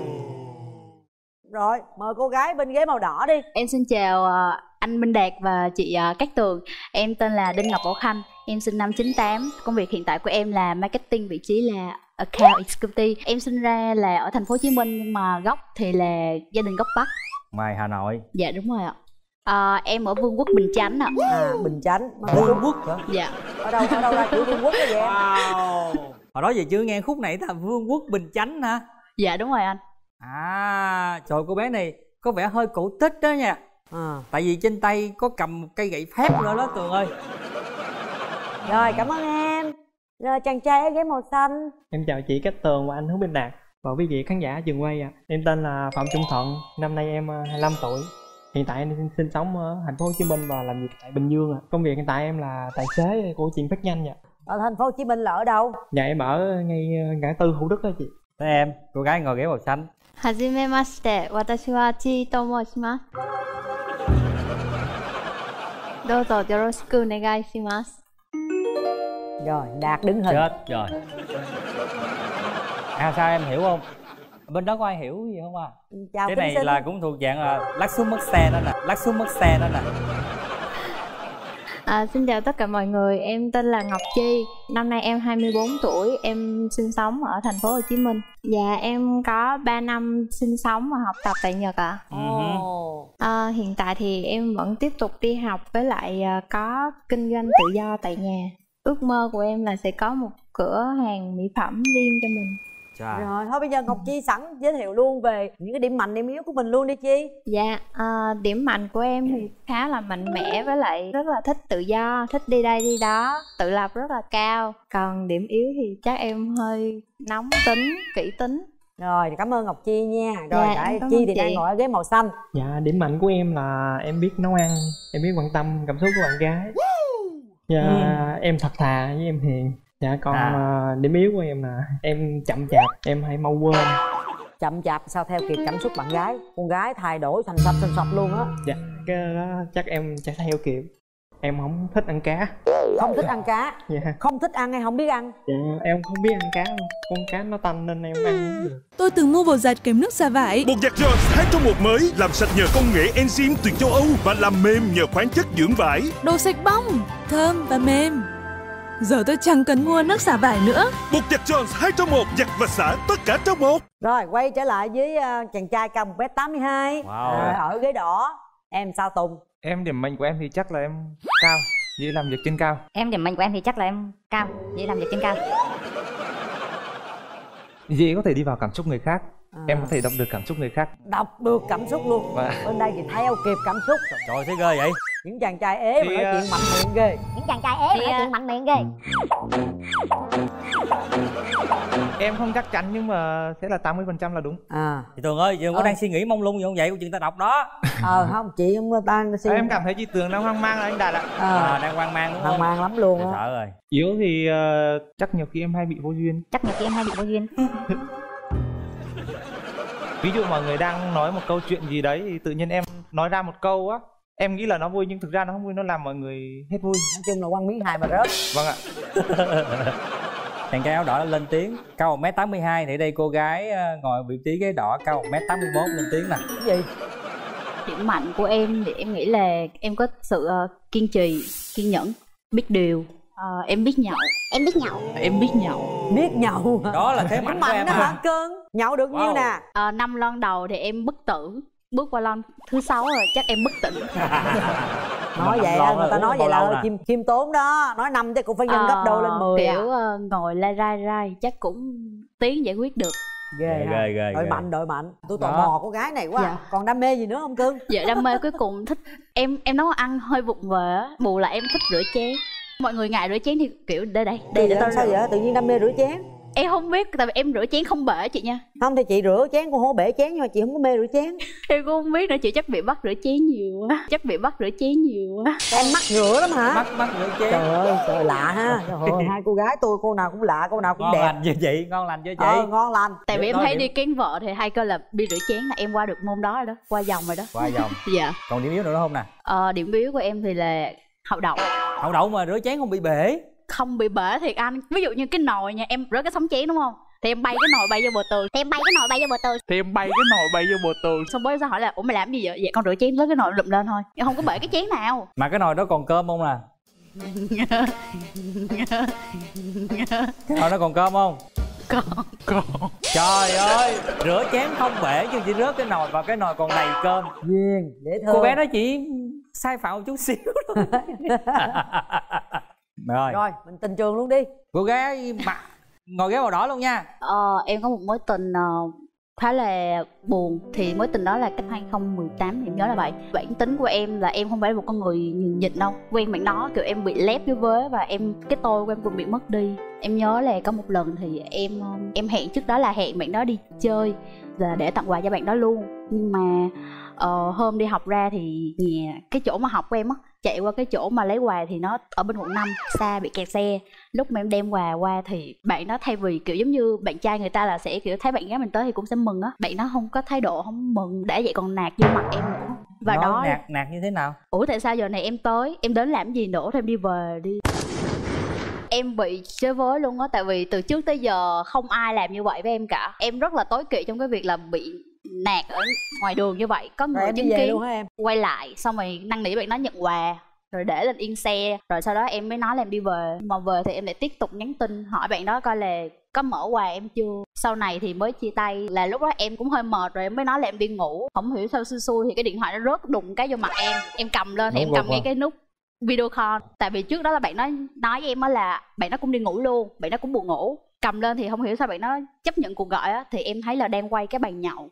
Rồi, mời cô gái bên ghế màu đỏ đi. Em xin chào anh Minh Đạt và chị Cát Tường. Em tên là Đinh Ngọc Bảo Khanh. Em sinh năm 98. Công việc hiện tại của em là marketing, vị trí là account executive. Em sinh ra là ở thành phố Hồ Chí Minh, nhưng mà gốc thì là gia đình gốc Bắc. Ngoài Hà Nội. Dạ đúng rồi ạ. Em ở Vương quốc Bình Chánh ạ. Bình Chánh. Vương quốc hả? Dạ. Ở đâu ra chữ Vương quốc đó vậy em? Hồi đó giờ chưa nghe khúc này là Vương quốc Bình Chánh hả? Dạ đúng rồi anh. Trời, cô bé này có vẻ hơi cổ tích đó nha. Tại vì trên tay có cầm một cây gậy phép nữa đó Tường ơi. Rồi, cảm ơn em. Rồi, chàng trai ở ghế màu xanh. Em chào chị Cát Tường và anh Hứa Minh Đạt và quý vị khán giả trường quay ạ. Em tên là Phạm Trung Thuận, năm nay em 25 tuổi. Hiện tại em sinh sống ở thành phố Hồ Chí Minh và làm việc tại Bình Dương ạ. Công việc hiện tại em là tài xế của chuyển phát nhanh ạ. Ở thành phố Hồ Chí Minh là ở đâu? Dạ em ở ngay ngã tư Thủ Đức đó chị. Thế em, cô gái ngồi ghế màu xanh. Hajimemashite, watashi wa Chi to moushimasu. Dozo yoroshiku onegai shimasu. Rồi, Đạt đứng hình. Chết rồi. Sao em hiểu không? Bên đó có ai hiểu gì không à? Chào cái kính này xin. là cũng thuộc dạng là lắc xuống mất xe đó nè, lắc xuống mất xe đó nè. Xin chào tất cả mọi người, em tên là Ngọc Chi. Năm nay em 24 tuổi, em sinh sống ở thành phố Hồ Chí Minh. Dạ, em có 3 năm sinh sống và học tập tại Nhật ạ. Hiện tại thì em vẫn tiếp tục đi học với lại có kinh doanh tự do tại nhà. Ước mơ của em là sẽ có một cửa hàng mỹ phẩm riêng cho mình. Rồi, thôi bây giờ Ngọc Chi sẵn giới thiệu luôn về những cái điểm mạnh, điểm yếu của mình luôn đi Chi. Dạ, điểm mạnh của em thì khá là mạnh mẽ với lại rất là thích tự do, thích đi đây đi đó, tự lập rất là cao. Còn điểm yếu thì chắc em hơi nóng tính, kỹ tính. Rồi, cảm ơn Ngọc Chi nha. Rồi, Dạ, Chi thì đang ngồi ở ghế màu xanh. Dạ, điểm mạnh của em là em biết nấu ăn, em biết quan tâm cảm xúc của bạn gái. Dạ, em thật thà với em hiền. Dạ, còn điểm yếu của em là em chậm chạp, em hay mau quên. Chậm chạp sao theo kịp cảm xúc bạn gái? Con gái thay đổi thành sập luôn á. Dạ, cái đó chắc em sẽ theo kịp. Em không thích ăn cá. Không thích ăn cá? Dạ. Không thích ăn hay không biết ăn? Dạ, em không biết ăn cá luôn. Con cá nó tanh nên em ăn không được. Tôi từng mua bột giặt kèm nước xả vải. Bột giặt Jones 2 trong 1 mới, làm sạch nhờ công nghệ enzyme từ châu Âu và làm mềm nhờ khoáng chất dưỡng vải. Đồ sạch bong, thơm và mềm. Giờ tôi chẳng cần mua nước xả vải nữa. Bột giặt Jones 2 trong 1, giặt và xả tất cả trong một. Rồi, quay trở lại với chàng trai cao 1m82. Ở ghế đỏ. Em sao Tùng? Em điểm mạnh của em thì chắc là em cao, dễ làm việc trên cao. Em điểm mạnh của em thì chắc là em cao, dễ làm việc trên cao. Dễ có thể đi vào cảm xúc người khác. Em có thể đọc được cảm xúc người khác. Đọc được cảm xúc luôn. Bên đây thì theo kịp cảm xúc. Trời thấy ghê vậy. Những chàng trai ế mà nói chuyện mạnh miệng ghê. Những chàng trai ế mà nói chuyện mạnh miệng ghê. Em không chắc chắn nhưng mà sẽ là 80% là đúng. Chị Tường ơi, chị Tường có đang suy nghĩ mông lung gì không vậy? Của chuyện ta đọc đó. Không, chị không ta suy. Em cảm thấy chị Tường đang hoang mang rồi anh Đạt ạ. Đang hoang mang đúng không? Hoang mang lắm luôn á. Sợ rồi. Yếu thì chắc nhiều khi em hay bị vô duyên. Chắc nhiều khi em hay bị vô duyên. Ví dụ mọi người đang nói một câu chuyện gì đấy thì tự nhiên em nói ra một câu á, em nghĩ là nó vui nhưng thực ra nó không vui, nó làm mọi người hết vui. Nói chung là quăng miếng hài mà rớt. Vâng ạ. Chàng trai áo đỏ lên tiếng. Cao 1m82 thì đây cô gái ngồi vị trí ghế đỏ cao 1m81 lên tiếng nè. Cái gì? Điểm mạnh của em thì em nghĩ là em có sự kiên trì, kiên nhẫn, biết điều. Em biết nhậu. Em biết nhậu. Em biết nhậu. Biết nhậu. Đó là thế mạnh của em đó hả? hả cưng? Nhậu được nhiêu nè? 5 lon đầu thì em bất tử. Bước qua lon thứ 6 rồi chắc em bất tỉnh. Nói vậy người ta nói vậy là khiêm tốn đó. Nói 5 thì cũng phải nhân gấp đôi lên 10. Kiểu ngồi lai rai chắc cũng tiến giải quyết được. Ghê. Đội mạnh. Tôi tò mò cô gái này quá. Còn đam mê gì nữa không cưng? Dạ, đam mê cuối cùng thích em nấu ăn hơi vụng về á, bù là em thích rửa chén. Mọi người ngại rửa chén thì kiểu đây để tao sao vậy? Tự nhiên đam mê rửa chén? Em không biết, tại vì em rửa chén không bể chị nha. Không thì chị rửa chén con hổ bể chén nhưng mà chị không có mê rửa chén. Em cũng không biết nữa, chị chắc bị bắt rửa chén nhiều quá. Em mắc rửa lắm hả? Mắc rửa chén. Trời lạ ha. Trời ơi, hai cô gái tôi cô nào cũng lạ, cô nào cũng ngon đẹp. Ngon lành như chị, ngon lành như chị. Ngon lành. Tại vì em thấy đi kén vợ thì hay kêu là đi rửa chén là em qua được môn đó rồi đó, qua vòng rồi đó. Qua vòng. Dạ. Còn điểm yếu nữa không nè? Điểm yếu của em thì là hậu đậu. Hậu đậu mà rửa chén không bị bể. Không bị bể thiệt anh. Ví dụ như cái nồi nha, em rớt cái sống chén đúng không? Thì em bay cái nồi bay vô bờ tường. Xong bố em sẽ hỏi là ủa mày làm gì vậy? Vậy con rửa chén với cái nồi lụm lên thôi. Em không có bể cái chén nào. Mà cái nồi đó còn cơm không nè? Cái nồi đó còn cơm không? Còn. Trời ơi, rửa chén không bể chứ chỉ rớt cái nồi vào cái nồi còn đầy cơm. Duyên, dễ thương. Cô bé đó chỉ sai phạm một chút xíu thôi. Rồi, mình tình trường luôn đi. Cô gái mà ngồi ghế màu đỏ luôn nha. Em có một mối tình khá là buồn. Thì mối tình đó là cách 2018 em nhớ là vậy. Bản tính của em là em không phải là một con người nhường nhịn đâu. Quen bạn đó kiểu em bị lép với vế và cái tôi của em cũng bị mất đi. Em nhớ là có một lần thì em hẹn trước đó là hẹn bạn đó đi chơi và để tặng quà cho bạn đó luôn. Nhưng mà hôm đi học ra thì cái chỗ mà học của em á chạy qua cái chỗ mà lấy quà thì nó ở bên quận 5, xa bị kẹt xe. Lúc mà em đem quà qua thì bạn nó thay vì kiểu giống như bạn trai người ta là sẽ kiểu thấy bạn gái mình tới thì cũng sẽ mừng á, bạn nó không có thái độ không mừng, đã vậy còn nạt vô mặt em nữa. Và Nói đó nạt như thế nào? ủa tại sao giờ này em tới, em đến làm gì nữa, thêm đi về đi. Em bị chơi với luôn á, tại vì từ trước tới giờ không ai làm như vậy với em cả. Em rất là tối kỵ trong cái việc là bị nạt ở ngoài đường như vậy. Có người chứng kiến luôn hả em? Quay lại xong rồi năn nỉ bạn nó nhận quà rồi để lên yên xe, rồi sau đó em mới nói là em đi về. Mà về thì em lại tiếp tục nhắn tin hỏi bạn đó coi là có mở quà em chưa. Sau này thì mới chia tay, là lúc đó em cũng hơi mệt rồi em mới nói là em đi ngủ. Không hiểu sao xui xui thì cái điện thoại nó rớt đùng cái vô mặt em cầm lên thì em cầm ngay cái nút video call. Tại vì trước đó là bạn nói với em là bạn nó cũng đi ngủ luôn, bạn nó cũng buồn ngủ. Cầm lên thì không hiểu sao bạn nó chấp nhận cuộc gọi á, thì em thấy là đang quay cái bàn nhậu.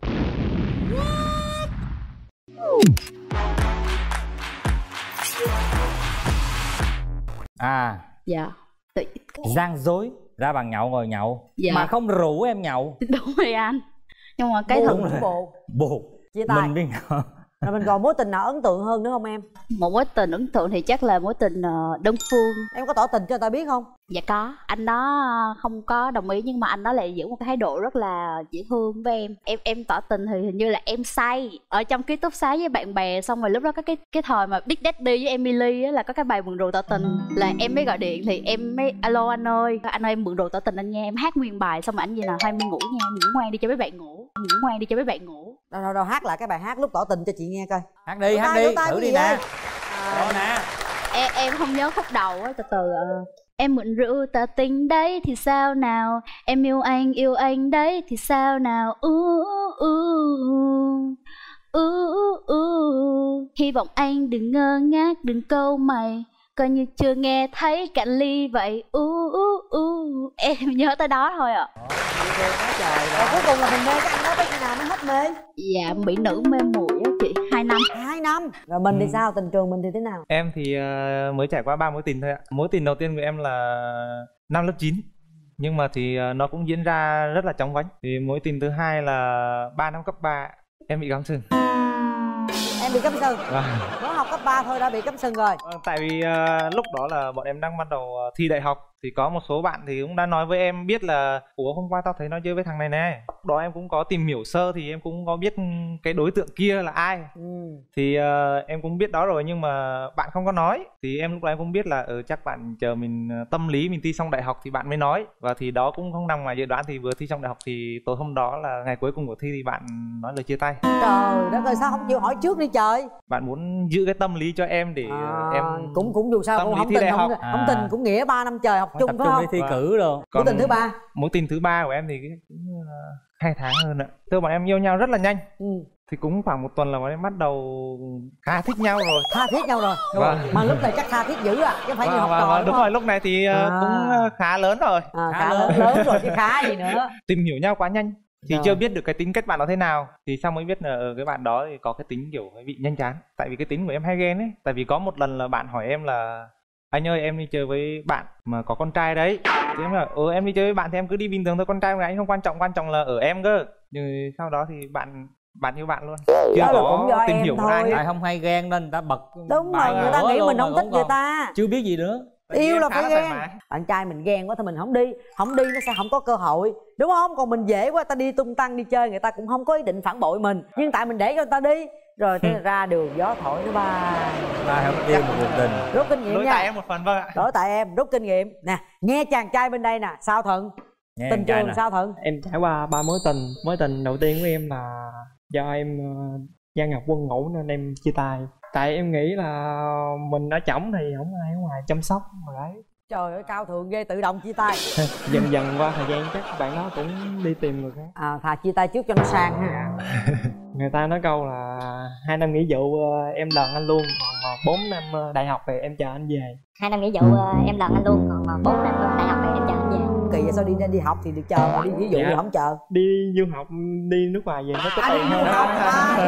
À dạ, gian dối ra bàn nhậu ngồi nhậu dạ. Mà không rủ em nhậu. Đúng rồi anh. Nhưng mà cái buồn buồn chia tay mình đi nhậu. Rồi mình còn mối tình nào ấn tượng hơn nữa không em? Một mối tình ấn tượng thì chắc là mối tình đơn phương. Em có tỏ tình cho người ta biết không? Dạ có. Anh đó không có đồng ý nhưng mà anh đó lại giữ một cái thái độ rất là dễ thương với em. Em tỏ tình thì hình như là em say ở trong ký túc xá với bạn bè, xong rồi lúc đó có cái thời mà Big Daddy với Emily á, là có cái bài mượn rượu tỏ tình, là em mới gọi điện thì em mới alo anh ơi em mượn rượu tỏ tình anh nha. Em hát nguyên bài xong rồi anh gì nào thôi mình ngủ nha, mình ngủ ngoan đi cho mấy bạn ngủ, mình ngủ ngoan đi cho mấy bạn ngủ. Đâu hát lại cái bài hát lúc tỏ tình cho chị nghe coi. Hát đi, thử đi nè. Rồi nè. Em không nhớ khúc đầu á, từ từ. Em mượn rượu tỏ tình đấy thì sao nào, em yêu anh đấy thì sao nào. Hy vọng anh đừng ngơ ngác, đừng câu mày, coi như chưa nghe thấy cạn ly vậy. Em nhớ tới đó thôi ạ. Rồi cuối cùng là mình mê cái anh đó tới khi nào mới hết mê? Dạ bị nữ mê muội á chị, 2 năm. 2 năm. Rồi mình thì sao, tình trường mình thì thế nào? Em thì mới trải qua 3 mối tình thôi ạ. Mối tình đầu tiên của em là năm lớp 9, nhưng mà thì nó cũng diễn ra rất là chóng vánh. Thì mối tình thứ hai là 3 năm cấp 3 em bị cắm sừng. Em bị cắm sừng? Mới học cấp 3 thôi đã bị cắm sừng rồi. Tại vì lúc đó là bọn em đang bắt đầu thi đại học, thì có một số bạn thì cũng đã nói với em biết là ủa hôm qua tao thấy nó chơi với thằng này nè. Lúc đó em cũng có tìm hiểu sơ thì em cũng có biết cái đối tượng kia là ai. Thì em cũng biết đó rồi nhưng mà bạn không có nói. Thì em lúc đó em cũng biết là chắc bạn chờ mình tâm lý mình thi xong đại học thì bạn mới nói. Và thì đó cũng không nằm ngoài dự đoán, thì vừa thi xong đại học thì tối hôm đó là ngày cuối cùng của thi thì bạn nói lời chia tay. Trời đất ơi, sao không chịu hỏi trước đi trời. Bạn muốn giữ cái tâm lý cho em để em cũng dù sao cũng không tình không tình cũng nghĩa 3 năm trời học chung phải không? Thi cử rồi. Mối tình thứ ba? Mối tình thứ ba của em thì cũng 2 tháng hơn ạ. Tức bọn em yêu nhau rất là nhanh. Thì cũng khoảng 1 tuần là bọn em bắt đầu khá thích nhau rồi. Tha thiết nhau rồi. Mà lúc này chắc tha thiết dữ à, chứ phải như học trò. Đúng rồi, lúc này thì cũng khá lớn rồi. Khá lớn rồi chứ khá gì nữa. Tìm hiểu nhau quá nhanh thì chưa biết được cái tính cách bạn đó thế nào, thì xong mới biết là ở cái bạn đó thì có cái tính kiểu bị nhanh chán. Tại vì cái tính của em hay ghen ấy. Tại vì có một lần là bạn hỏi em là anh ơi em đi chơi với bạn mà có con trai đấy. Thì em là em đi chơi với bạn thì em cứ đi bình thường thôi, con trai anh không quan trọng là ở em cơ. Nhưng sau đó thì bạn yêu bạn luôn, chưa có tìm hiểu một ai. Tại không hay ghen nên người ta bật. Đúng rồi, người ta nghĩ mình không thích người ta, chưa biết gì nữa. Yêu là phải ghen. Bạn trai mình ghen quá thì mình không đi nó sẽ không có cơ hội, đúng không? Còn mình dễ quá, ta đi tung tăng đi chơi người ta cũng không có ý định phản bội mình, nhưng tại mình để cho người ta đi rồi ra đường gió thổi nó bay. Không yêu một cuộc tình. Rút kinh nghiệm nha. Đối tại em một phần vâng ạ. Đối tại em rút kinh nghiệm nè. Nghe chàng trai bên đây nè, sao Thuận? Tình trường sao Thuận? Em trải qua 3 mối tình. Mối tình đầu tiên của em là do em gia nhập quân ngũ nên em chia tay. Tại em nghĩ là mình đã chổng thì không ai ở ngoài chăm sóc mà đấy. Trời ơi, cao thượng ghê, tự động chia tay. Dần qua thời gian chắc bạn đó cũng đi tìm người khác. Thà chia tay trước cho nó sang ha. Người ta nói câu là 2 năm nghỉ vụ em lần anh luôn, còn 4 năm đại học thì em chờ anh về. 2 năm nghỉ vụ em lần anh luôn, còn 4 năm đại học thì em chờ anh về. Kỳ vậy sao đi học thì được chờ mà đi nghỉ vụ thì không chờ? Đi du học, đi nước ngoài về nó có tiền hơn. Đi du học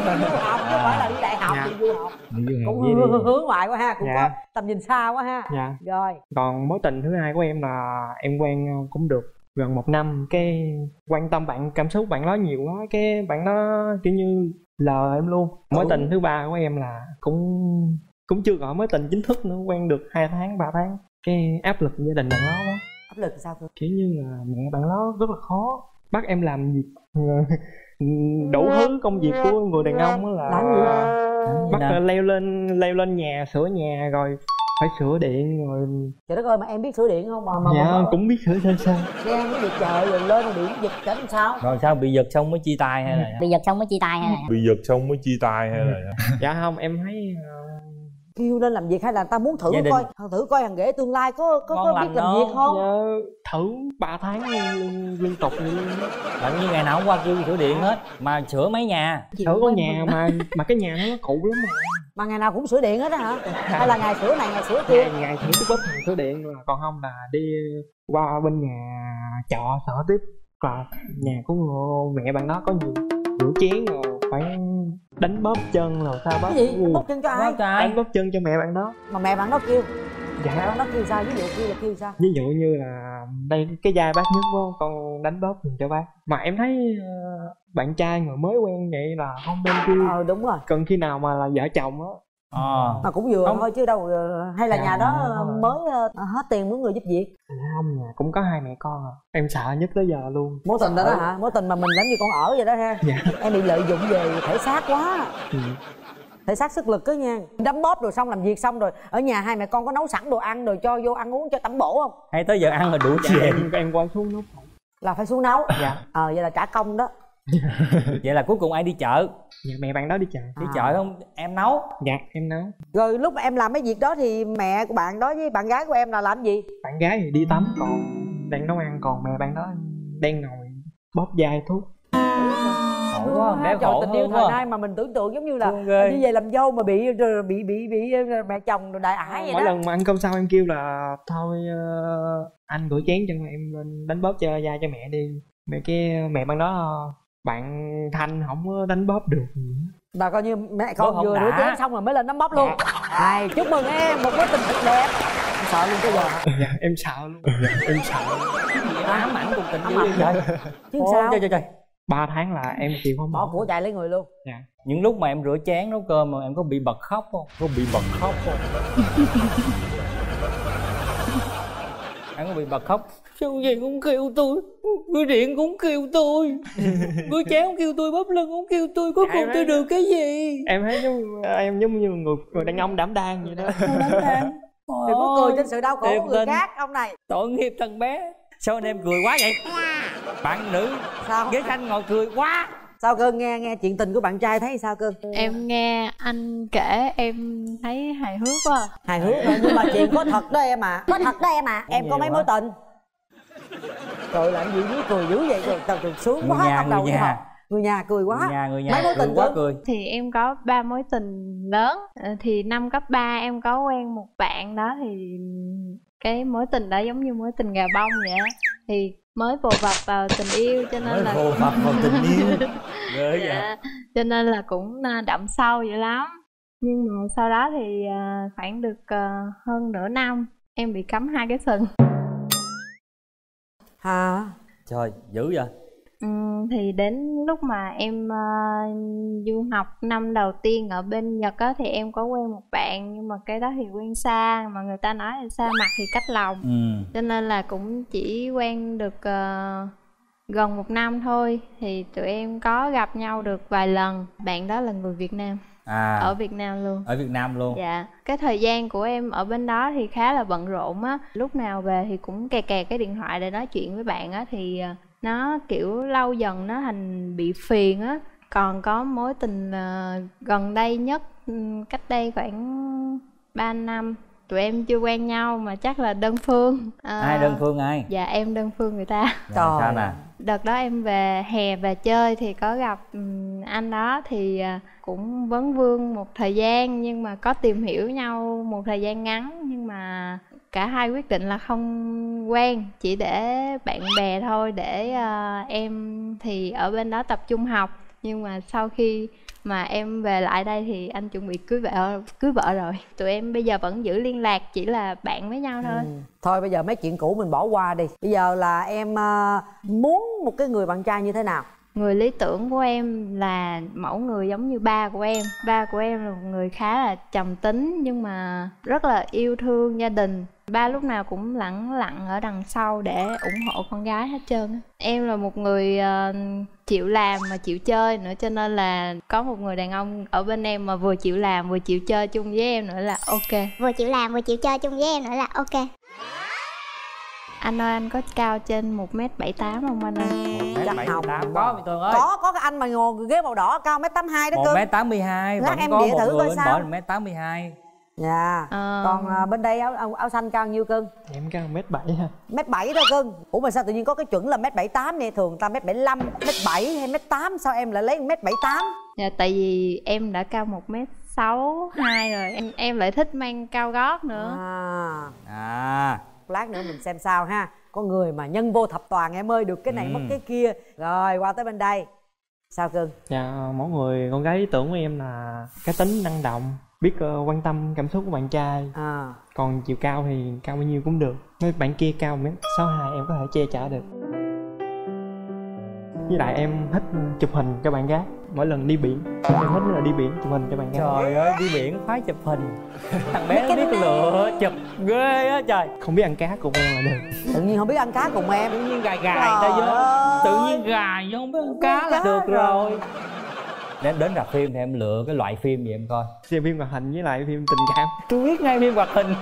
chứ không phải là đi đại học. Đi du học cũng hướng ngoại quá ha, cũng có tầm nhìn xa quá ha. Rồi còn mối tình thứ hai của em là em quen cũng được gần 1 năm, cái quan tâm bạn, cảm xúc bạn đó nhiều quá, cái bạn đó kiểu như lờ em luôn. Mối tình thứ ba của em là cũng cũng chưa gọi mối tình chính thức nữa, quen được 2 tháng 3 tháng cái áp lực gia đình bạn đó quá. Áp lực sao cơ? Kiểu như là mẹ bạn đó rất là khó bắt em làm việc đủ thứ công việc của người đàn ông á, là bắt leo lên nhà sửa nhà rồi phải sửa điện rồi. Trời đất ơi, mà em biết sửa điện không mà dạ cũng biết sửa sơ sơ. Đen cái việc trời rồi lên rồi điện giật cảnh sao? Rồi sao bị giật xong mới chia tay hay là Bị giật xong mới chia tay hay là Bị giật xong mới chia tay hay là dạ không, em thấy kêu lên làm việc hay là ta muốn thử coi thằng ghế tương lai có biết làm việc không? Dạ, thử 3 tháng liên tục vậy. Bạn như ngày nào cũng qua kêu sửa điện hết mà sửa mấy nhà? Sửa có nhà mà cái nhà nó cũ lắm mà. Mà ngày nào cũng sửa điện hết á hả? Hay là ngày sửa này ngày sửa kia? Ngày sửa tiếp bắp ngày sửa điện, còn không là đi qua bên nhà trọ sửa tiếp. Và nhà của mẹ bạn đó có nhiều rửa chén rồi phải đánh bóp chân rồi sao bóp. Cái gì? Bóp chân cho ai? Đánh bóp chân cho mẹ bạn đó. Mà mẹ bạn đó kêu? Dạ. Mẹ bạn đó kêu sao? Ví dụ kêu là kêu sao? Ví dụ như là đây cái vai bác nhất của con đánh bóp giùm cho bác. Mà em thấy bạn trai người mới quen vậy là không nên kêu. Đúng rồi. Cần khi nào mà là vợ chồng á. Mà cũng vừa thôi chứ đâu. Hay là nhà đó mới hết tiền mướn người giúp việc? Không, nhà cũng có 2 mẹ con à. Em sợ nhất tới giờ luôn. Mối tình đó hả? Mối tình mà mình làm như con ở vậy đó ha. Dạ. Em bị lợi dụng về thể xác quá. Thể xác sức lực đó nha. Đấm bóp rồi xong làm việc xong rồi ở nhà 2 mẹ con có nấu sẵn đồ ăn rồi cho vô ăn uống cho tẩm bổ không? Hay tới giờ ăn là đủ chuyện. Em quay xuống nấu. Là phải xuống nấu. Dạ. Vậy là trả công đó. Vậy là cuối cùng ai đi chợ? Dạ mẹ bạn đó đi chợ. Đi chợ không? Em nấu? Dạ em nấu. Rồi lúc mà em làm mấy việc đó thì mẹ của bạn đó với bạn gái của em là làm gì? Bạn gái thì đi tắm, còn đang nấu ăn, còn mẹ bạn đó đang ngồi bóp vai thuốc. Khổ quá, bé khổ tình yêu thời nay mà mình tưởng tượng giống như là như vậy làm dâu mà bị mẹ chồng rồi đại ải vậy đó. Mỗi lần mà ăn cơm xong em kêu là thôi anh rửa chén cho em lên đánh bóp cho vai cho mẹ đi. Mẹ bạn đó bạn Thanh không có đánh bóp được gì. Bà coi như mẹ con vừa rửa chén xong rồi mới lên đánh bóp luôn. Này, chúc mừng em một mối tình thật đẹp. Em sợ luôn cái giờ. Dạ em sợ luôn. Dạ em sợ. Ám ảnh cùng tình yêu vậy. Chứ sao? Trời. 3 tháng là em chịu không bỏ của chạy lấy người luôn. Dạ. Những lúc mà em rửa chén nấu cơm mà em có bị bật khóc không? Em có bị bật khóc? Sao gì cũng kêu tôi, rửa điện cũng kêu tôi, rửa chén cũng kêu tôi, bóp lưng cũng kêu tôi, cuối cùng tôi được cái gì? Em thấy em giống như người đàn ông đảm đang vậy đó. Đừng có cười trên sự đau khổ của người khác ông này. Tội nghiệp thằng bé. Sao anh em cười quá vậy? Bạn nữ sao ghế xanh ngồi cười quá. Sao Cơn nghe chuyện tình của bạn trai thấy sao Cơn? Em nghe anh kể em thấy hài hước quá. Hài hước rồi nhưng mà chuyện có thật đó em ạ. Em có mấy mối tình? Trời làm gì dưới cười dữ vậy rồi sướng quá trong đầu đi. Người nhà cười quá. Người nhà mấy mối tình quá cười. Thì em có 3 mối tình lớn. Thì năm cấp 3 em có quen một bạn đó, thì cái mối tình đó giống như mối tình gà bông vậy á. Thì mới vồ vập vào tình yêu cho nên là vồ vập vào tình yêu. Dạ. Cho nên là cũng đậm sâu vậy lắm. Nhưng mà sau đó thì khoảng được hơn nửa năm em bị cắm 2 cái sừng. Hả? Trời, dữ vậy. Thì đến lúc mà em du học năm đầu tiên ở bên Nhật á, thì em có quen một bạn, nhưng mà cái đó thì quen xa, mà người ta nói là xa mặt thì cách lòng. Cho nên là cũng chỉ quen được gần 1 năm thôi. Thì tụi em có gặp nhau được vài lần. Bạn đó là người Việt Nam. Ở Việt Nam luôn. Ở Việt Nam luôn. Dạ. Cái thời gian của em ở bên đó thì khá là bận rộn á. Lúc nào về thì cũng kè cái điện thoại để nói chuyện với bạn á. Thì nó kiểu lâu dần nó thành bị phiền á. Còn có mối tình gần đây nhất, cách đây khoảng 3 năm. Tụi em chưa quen nhau mà chắc là đơn phương. Ai đơn phương ai? Dạ em đơn phương người ta. Sao nè? Đợt đó em về hè về chơi thì có gặp anh đó, thì cũng vấn vương một thời gian, nhưng mà có tìm hiểu nhau một thời gian ngắn, nhưng mà cả hai quyết định là không quen, chỉ để bạn bè thôi, để em thì ở bên đó tập trung học. Nhưng mà sau khi mà em về lại đây thì anh chuẩn bị cưới vợ rồi. Tụi em bây giờ vẫn giữ liên lạc, chỉ là bạn với nhau thôi. Thôi bây giờ mấy chuyện cũ mình bỏ qua đi. Bây giờ là em muốn một cái người bạn trai như thế nào? Người lý tưởng của em là mẫu người giống như ba của em. Ba của em là một người khá là trầm tính nhưng mà rất là yêu thương gia đình. Ba lúc nào cũng lẳng lặng ở đằng sau để ủng hộ con gái hết trơn á. Em là một người chịu làm mà chịu chơi nữa, cho nên là có một người đàn ông ở bên em mà vừa chịu làm vừa chịu chơi chung với em nữa là ok. Vừa chịu làm vừa chịu chơi chung với em nữa là ok. Anh ơi, anh có cao trên 1m78 không anh ơi? 1m78 có Mỹ Tường ơi. Có cái anh mà ngồi ghế màu đỏ cao 1m82 đó cưng. 1m82. Lát em địa thử coi sao. 1m82. Dạ. Còn bên đây áo xanh cao nhiêu cưng? Em cao 1m7 ha. 1m7 thôi cưng. Ủa mà sao tự nhiên có cái chuẩn là 1m78 vậy? Thường ta 1m75, 1m7 hay 1m8, sao em lại lấy 1m78? Dạ tại vì em đã cao 1m62 rồi, em lại thích mang cao gót nữa. Lát nữa mình xem sao ha. Có người mà nhân vô thập toàn em ơi, được cái này mất cái kia. Rồi qua tới bên đây. Sao cưng? Dạ, mỗi người con gái lý tưởng của em là cá tính năng động, biết quan tâm cảm xúc của bạn trai. Còn chiều cao thì cao bao nhiêu cũng được. Mấy bạn kia cao 1m62 em có thể che chở được. Với lại em thích chụp hình cho bạn gái. Mỗi lần đi biển em thích là đi biển chụp hình cho bạn gái. Trời ơi, đi biển khoái chụp hình. Thằng bé nó biết lựa chụp ghê á trời. Không biết ăn cá cùng em là được. Tự nhiên không biết ăn cá cùng em. Tự nhiên gài ta vô. Tự nhiên gài vô không biết ăn cá là được rồi. Đến rạp phim thì em lựa cái loại phim gì em coi? Xem phim hoạt hình với lại phim tình cảm. Tôi biết ngay phim hoạt hình.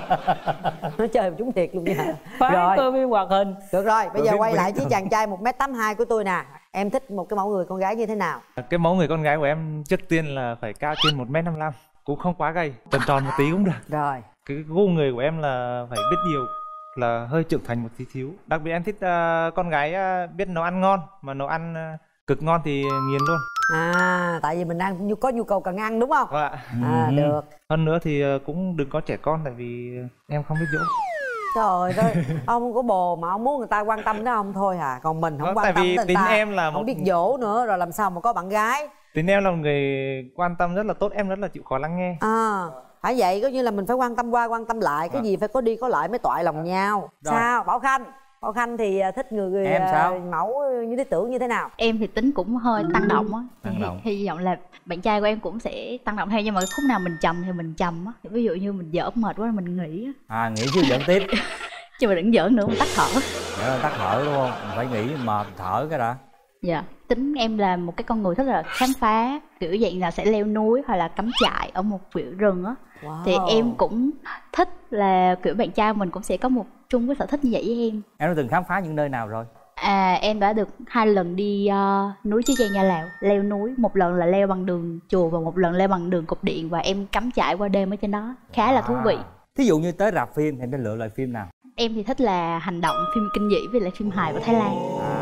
Nó chơi chúng thiệt luôn nha. Rồi coi phim hoạt hình. Được rồi, bây giờ quay lại với chàng trai 1m82 của tôi nè. Em thích một cái mẫu người con gái như thế nào? Cái mẫu người con gái của em trước tiên là phải cao trên 1m55, cũng không quá gầy, tròn tròn một tí cũng được. Rồi. Cái gu người của em là phải biết điều, là hơi trưởng thành một tí xíu. Đặc biệt em thích con gái biết nấu ăn ngon, mà nấu ăn cực ngon thì nghiền luôn. Tại vì mình đang có nhu cầu cần ăn đúng không? Vâng ạ. Được. Hơn nữa thì cũng đừng có trẻ con, tại vì em không biết dỗ. Trời ơi, ông có bồ mà ông muốn người ta quan tâm đó ông thôi à. Còn mình không quan tâm đến người tính ta, em là không biết dỗ nữa rồi làm sao mà có bạn gái. Tính em là một người quan tâm rất là tốt, em rất là chịu khó lắng nghe. Phải vậy, có như là mình phải quan tâm qua quan tâm lại, cái gì phải có đi có lại mới toại lòng nhau. Rồi. Sao Bảo Khanh? Bảo Khanh thì thích người em sao? Mẫu như lý tưởng như thế nào? Em thì tính cũng hơi tăng động á. Tăng động. Hy vọng là bạn trai của em cũng sẽ tăng động theo, nhưng mà khúc nào mình trầm thì mình trầm á. Ví dụ như mình giỡn mệt quá mình nghỉ á. Nghỉ chứ giỡn tiếp. Chứ mà đừng giỡn nữa, mình tắt thở. Tắt thở đúng không? Mình phải nghỉ mà thở cái đã. Dạ, tính em là một cái con người rất là khám phá, kiểu dạng là sẽ leo núi hoặc là cắm trại ở một vỉa rừng á. Thì em cũng thích là kiểu bạn trai mình cũng sẽ có một chung cái sở thích như vậy với em. Em đã từng khám phá những nơi nào rồi? Em đã được 2 lần đi núi Chí Trang Nha Lào, leo núi. Một lần là leo bằng đường chùa và một lần leo bằng đường cột điện, và em cắm trại qua đêm ở trên đó, khá là thú vị. Thí dụ như tới rạp phim thì em đã lựa loại phim nào? Em thì thích là hành động, phim kinh dị với lại phim hài của Thái Lan.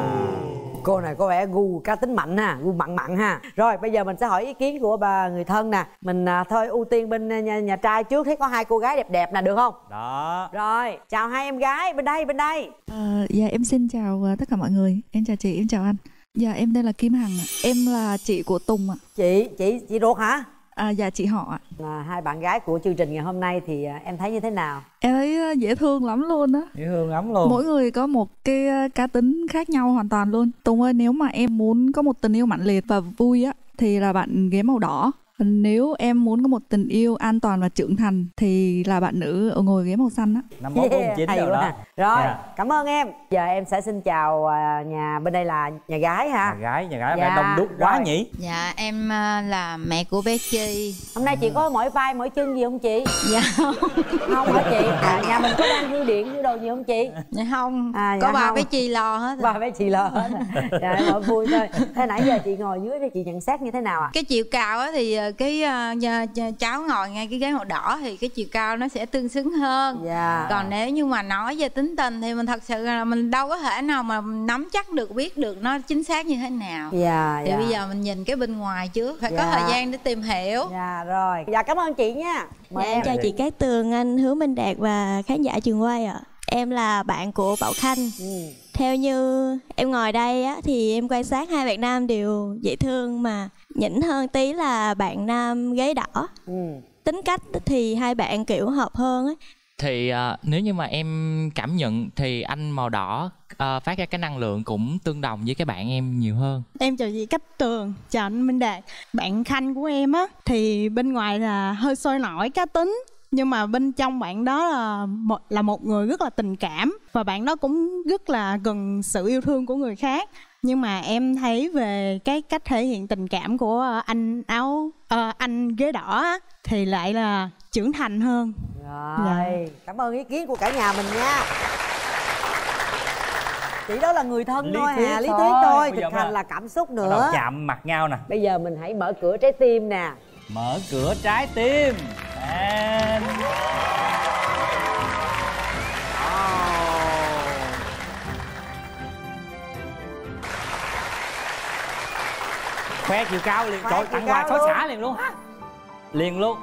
Cô này có vẻ gu cá tính mạnh ha, gu mặn mặn ha. Rồi bây giờ mình sẽ hỏi ý kiến của bà người thân nè. Mình thôi ưu tiên bên nhà trai trước, thấy có 2 cô gái đẹp đẹp nè, được không? Đó. Rồi, chào 2 em gái, bên đây. Dạ em xin chào tất cả mọi người. Em chào chị, em chào anh. Dạ em tên là Kim Hằng ạ. Em là chị của Tùng ạ. Chị ruột hả? Dạ chị họ ạ. 2 bạn gái của chương trình ngày hôm nay thì em thấy như thế nào? Em thấy dễ thương lắm luôn á. Dễ thương lắm luôn. Mỗi người có một cái cá tính khác nhau hoàn toàn luôn. Tùng ơi, nếu mà em muốn có một tình yêu mãnh liệt và vui á thì là bạn ghế màu đỏ. Nếu em muốn có một tình yêu an toàn và trưởng thành thì là bạn nữ ở ngồi ghế màu xanh á. 5149 rồi đó. Rồi, cảm ơn em. Giờ em sẽ xin chào nhà bên đây là nhà gái ha. Nhà gái dạ. Đông đúc quá nhỉ. Dạ em là mẹ của bé Chi. Hôm nay chị có mỏi vai mỏi chân gì không chị? Dạ không hả chị? Nhà mình có đang dư điện dư đồ gì không chị? Dạ không, có ba bé Chi lo hết. Ba bé Chi lo hết. Dạ em hỏi vui thôi. Thế nãy giờ chị ngồi dưới thì chị nhận xét như thế nào ạ? Cái chiều cao á thì cái cháu ngồi ngay cái ghế màu đỏ thì cái chiều cao nó sẽ tương xứng hơn. Còn nếu như mà nói về tính tình thì mình thật sự là mình đâu có thể nào mà nắm chắc được, biết được nó chính xác như thế nào. Thì bây giờ mình nhìn cái bên ngoài trước, phải có thời gian để tìm hiểu. Rồi. Dạ cảm ơn chị nha. Mời em. Chào chị Cát Tường, anh Hứa Minh Đạt và khán giả trường quay ạ. Em là bạn của Bảo Khanh. Theo như em ngồi đây á thì em quan sát 2 bạn nam đều dễ thương, mà nhỉnh hơn tí là bạn nam gáy đỏ. Tính cách thì 2 bạn kiểu hợp hơn ấy. Thì nếu như mà em cảm nhận thì anh màu đỏ phát ra cái năng lượng cũng tương đồng với các bạn em nhiều hơn. Em chào chị Cát Tường, chào anh Minh Đạt. Bạn Khanh của em á thì bên ngoài là hơi sôi nổi cá tính, nhưng mà bên trong bạn đó là một người rất là tình cảm, và bạn đó cũng rất là gần sự yêu thương của người khác. Nhưng mà em thấy về cái cách thể hiện tình cảm của anh ghế đỏ á, thì lại là trưởng thành hơn. Rồi, cảm ơn ý kiến của cả nhà mình nha. Chỉ đó là người thân thôi hà, lý thuyết thôi, thực hành là cảm xúc nữa. Bắt đầu chạm mặt nhau nè. Bây giờ mình hãy mở cửa trái tim nè. Mở cửa trái tim. Khoe chiều cao liền, trời, tặng quà xóa xả liền luôn. Liền luôn.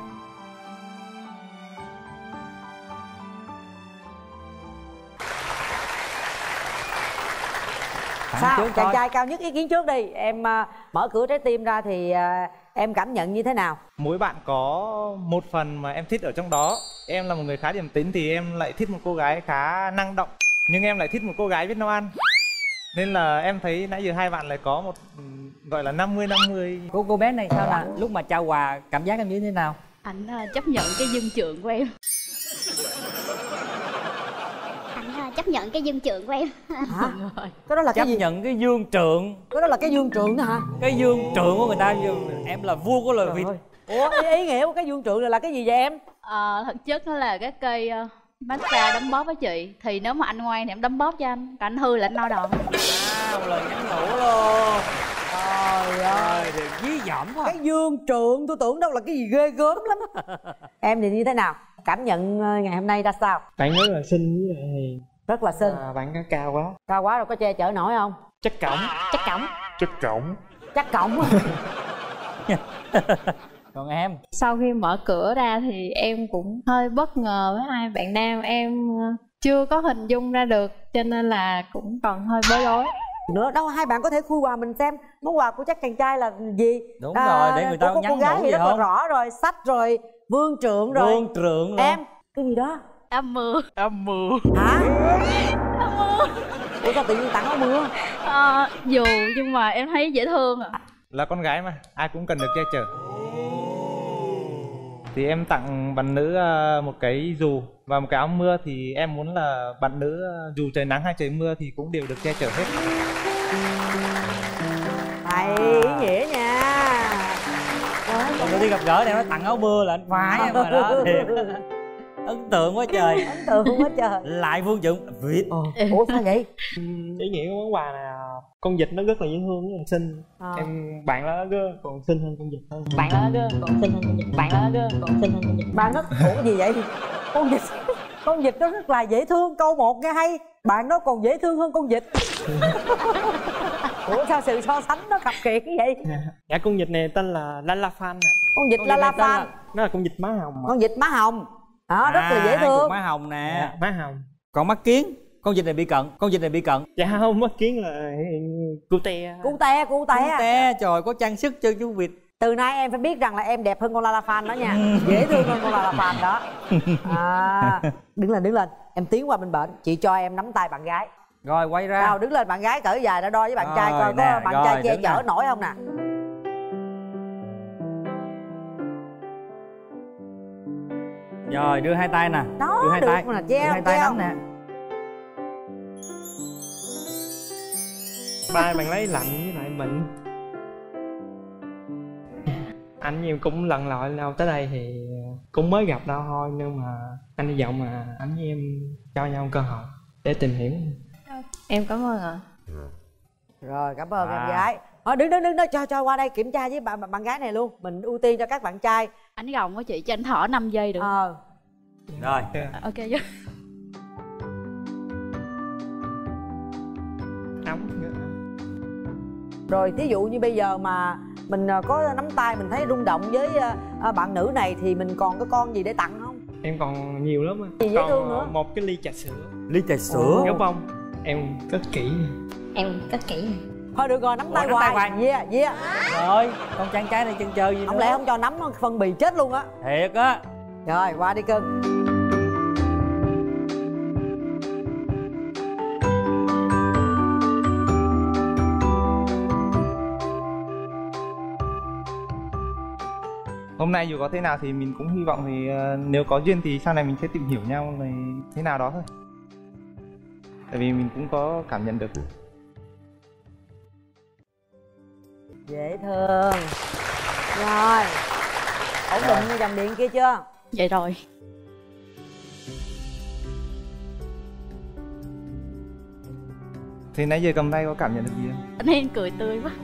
Sao? Chàng trai cao nhất ý kiến trước đi. Em mở cửa trái tim ra thì em cảm nhận như thế nào? Mỗi bạn có một phần mà em thích ở trong đó. Em là một người khá điềm tĩnh thì em lại thích một cô gái khá năng động, nhưng em lại thích một cô gái biết nấu ăn. Nên là em thấy nãy giờ hai bạn lại có một gọi là 50-50. Cô bé này sao là lúc mà trao quà cảm giác em như thế nào? Anh chấp nhận cái dân trượng của em. Chấp nhận cái dương trượng của em. Hả? Cái đó là cái gì? Chấp nhận cái dương trượng. Cái đó là cái dương trượng đó hả? Cái dương trượng của người ta, em là vua của loài vịt. Ủa, ý nghĩa của cái dương trượng là cái gì vậy em? Thực chất nó là cái cây massage đấm bóp với chị. Thì nếu mà anh ngoan thì em đấm bóp cho anh, còn anh hư là anh no đòn. Một lời nhắn nhủ luôn. Trời ơi, dí dỏm quá. Cái dương trượng tôi tưởng đâu là cái gì ghê gớm lắm. Em thì như thế nào? Cảm nhận ngày hôm nay ra sao? Bạn rất là xinh với lại hiền. Rất là xinh. Bạn có cao quá. Cao quá rồi có che chở nổi không? Chất cổng. Chất cổng. Chất cổng. Chắc cổng. Còn em? Sau khi mở cửa ra thì em cũng hơi bất ngờ với hai bạn nam. Em chưa có hình dung ra được, cho nên là cũng còn hơi bối rối. Nữa đâu, hai bạn có thể khui quà mình xem món quà của chắc chàng trai là gì. Đúng rồi, để người ta nhắn cô gái nhủ thì gì rất không? là rõ rồi, sách rồi, vương trượng rồi. Vương trượng luôn. Em cái gì đó? Áo mưa. Áo mưa. Hả? Áo mưa. Ủa sao tự nhiên tặng áo mưa? Dù nhưng mà em thấy dễ thương à. Là con gái mà, ai cũng cần được che chở. Thì em tặng bạn nữ một cái dù và một cái áo mưa. Thì em muốn là bạn nữ dù trời nắng hay trời mưa thì cũng đều được che chở hết. Hay, ý nghĩa nha. Còn tôi đi gặp gỡ này nó tặng áo mưa là anh phải em rồi đó. Thiệt. Ấn tượng quá trời. Ấn tượng quá trời. Lại vương trượng vịt. Ủa sao vậy? Ý nghĩa của món quà là con vịt nó rất là dễ thương, rất là xinh. Em bạn nó còn xinh hơn con vịt hơn. Bạn nó còn xinh hơn con vịt. Bạn nó còn xinh hơn con vịt. Bạn nó ủa gì vậy? Con vịt nó rất là dễ thương. Câu một nghe hay. Bạn nó còn dễ thương hơn con vịt. Ủa sao sự so sánh nó khập khiệt cái vậy? Dạ con vịt này tên là Lala Fan. Con vịt Lala Fan. Nó là con vịt má hồng. Con vịt má hồng. Đó, rất là dễ thương. Má hồng nè. Dạ, má hồng. Còn mắt kiến, con vịt này bị cận. Con vịt này bị cận. Dạ không, mắt kiến là cute. Cute, trời có trang sức cho chú vịt. Từ nay em phải biết rằng là em đẹp hơn con Lala Fan đó nha. Dễ thương hơn con Lala Fan đó. Đứng lên. Em tiến qua bên bệnh. Chị cho em nắm tay bạn gái. Rồi quay ra. Nào đứng lên, bạn gái cỡ dài đã đo với bạn trai coi có bạn trai che chở nổi không nè. Rồi đưa hai tay nè. Đó, đưa hai được tay. mà Đưa hai tay nắm nè. Ba bạn lấy lạnh với lại mịn. Anh với em cũng lần lội đâu tới đây thì cũng mới gặp đâu thôi, nhưng mà anh hy vọng mà anh với em cho nhau cơ hội để tìm hiểu. Em cảm ơn ạ. Rồi cảm ơn em gái. Đứng cho qua đây kiểm tra với bạn gái này luôn. Mình ưu tiên cho các bạn trai. Anh gồng của chị cho anh thở 5 giây được. Rồi. Ok chứ. Rồi thí dụ như bây giờ mà mình có nắm tay mình thấy rung động với bạn nữ này thì mình còn có con gì để tặng không? Em còn nhiều lắm. Gì dễ thương nữa? Một cái ly trà sữa. Ly trà sữa. Đúng không? Em cất kỹ. Thôi được rồi, nắm tay hoài. Yeah. Rồi, con trai cái này chân chơi gì không nữa? lẽ không cho nắm phân bì chết luôn á. Thiệt á. Rồi qua đi cưng. hôm nay dù có thế nào thì mình cũng hy vọng thì nếu có duyên thì sau này mình sẽ tìm hiểu nhau này thế nào đó thôi. Tại vì mình cũng có cảm nhận được. Dễ thương. Rồi, ổn định như dòng điện kia chưa? Vậy rồi. Thì nãy giờ cầm tay có cảm nhận được gì không? Anh Hiên cười tươi quá.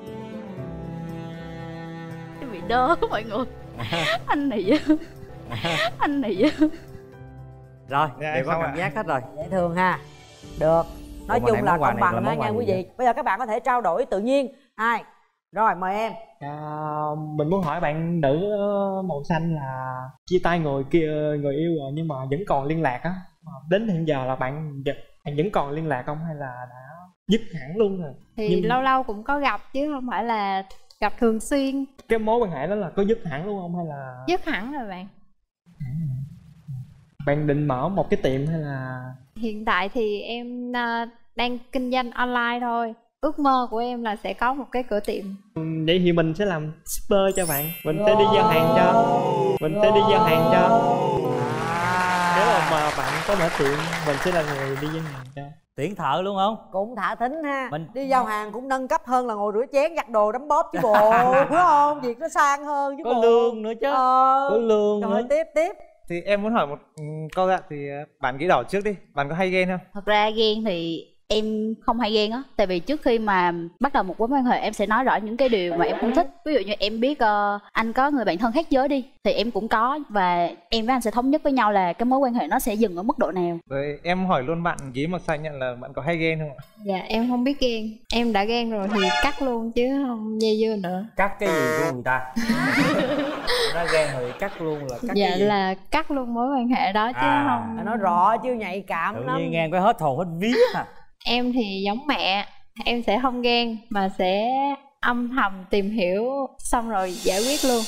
Em bị đơ mọi người. Anh này anh này. Rồi, đều có cảm giác hết rồi. Dễ thương ha. Được. Nói chung là công bằng đó nha quý vị. Bây giờ các bạn có thể trao đổi tự nhiên. Hai. Rồi mời em. Mình muốn hỏi bạn nữ màu xanh là chia tay người yêu rồi nhưng mà vẫn còn liên lạc á. Đến hiện giờ là bạn vẫn còn liên lạc không hay là đã dứt hẳn luôn rồi? Thì lâu lâu cũng có gặp chứ không phải là gặp thường xuyên. Cái mối quan hệ đó là có dứt hẳn luôn không hay là? Dứt hẳn rồi bạn. Bạn định mở một cái tiệm hay là? Hiện tại thì em đang kinh doanh online thôi. Ước mơ của em là sẽ có một cái cửa tiệm. Vậy thì mình sẽ làm shipper cho bạn. Mình sẽ đi giao hàng cho. Nếu mà bạn có mở tiệm, mình sẽ là người đi giao hàng cho. Tuyển thợ luôn không? Cũng thả thính ha. Đi giao hàng cũng nâng cấp hơn là ngồi rửa chén, giặt đồ, đấm bóp chứ bộ. Đúng không? Việc nó sang hơn chứ bộ. Có lương nữa chứ. Có lương nữa. Rồi tiếp. Thì em muốn hỏi một câu ạ. Thì bạn ghi đỏ trước đi. Bạn có hay ghen không? Thật ra ghen thì em không hay ghen á. Tại vì trước khi mà bắt đầu một mối quan hệ em sẽ nói rõ những cái điều mà em không thích. Ví dụ như em biết anh có người bạn thân khác giới đi thì em cũng có. Và em với anh sẽ thống nhất với nhau là cái mối quan hệ nó sẽ dừng ở mức độ nào. Rồi em hỏi luôn bạn ghế màu xanh nhận là bạn có hay ghen không ạ? Dạ em không biết ghen. Em đã ghen rồi thì cắt luôn chứ không dây dưa nữa. Cắt cái gì của người ta? Nó ghen rồi cắt luôn là cắt dạ cái gì? là cắt luôn mối quan hệ đó chứ không. Nói rõ chứ nhạy cảm tự lắm. nhiên nghe cái hết hồn hết vía à. Em thì giống mẹ, em sẽ không ghen mà sẽ âm thầm tìm hiểu xong rồi giải quyết luôn.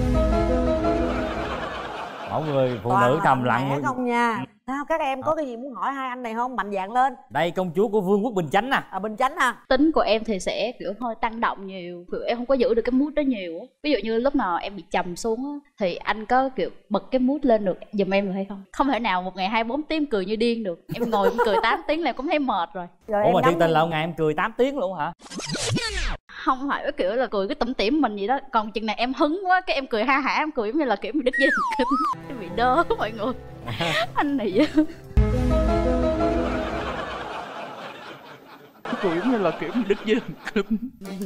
Mỗi người phụ Toàn nữ thầm lặng mẹ không nha. Sao các em có cái gì muốn hỏi hai anh này không? Mạnh dạn lên. Đây công chúa của Vương quốc Bình Chánh nè. Bình Chánh ha. Tính của em thì sẽ kiểu hơi tăng động nhiều, kiểu em không có giữ được cái mood đó nhiều. Ví dụ như lúc nào em bị trầm xuống á, thì anh có kiểu bật cái mood lên được giùm em được hay không? Không thể nào một ngày 24 tiếng cười như điên được. Em ngồi em cười 8 tiếng là em cũng thấy mệt rồi. Ủa mà thiệt tình là một ngày em cười 8 tiếng luôn hả? Không phải cái kiểu là cười cái tủm tỉm mình gì đó. Còn chừng này em hứng quá cái em cười ha hả, em cười giống như là kiểu đứt dây thần kinh. Em bị đơ mọi người. Anh này cười giống như là kiểu đứt dây thần kinh.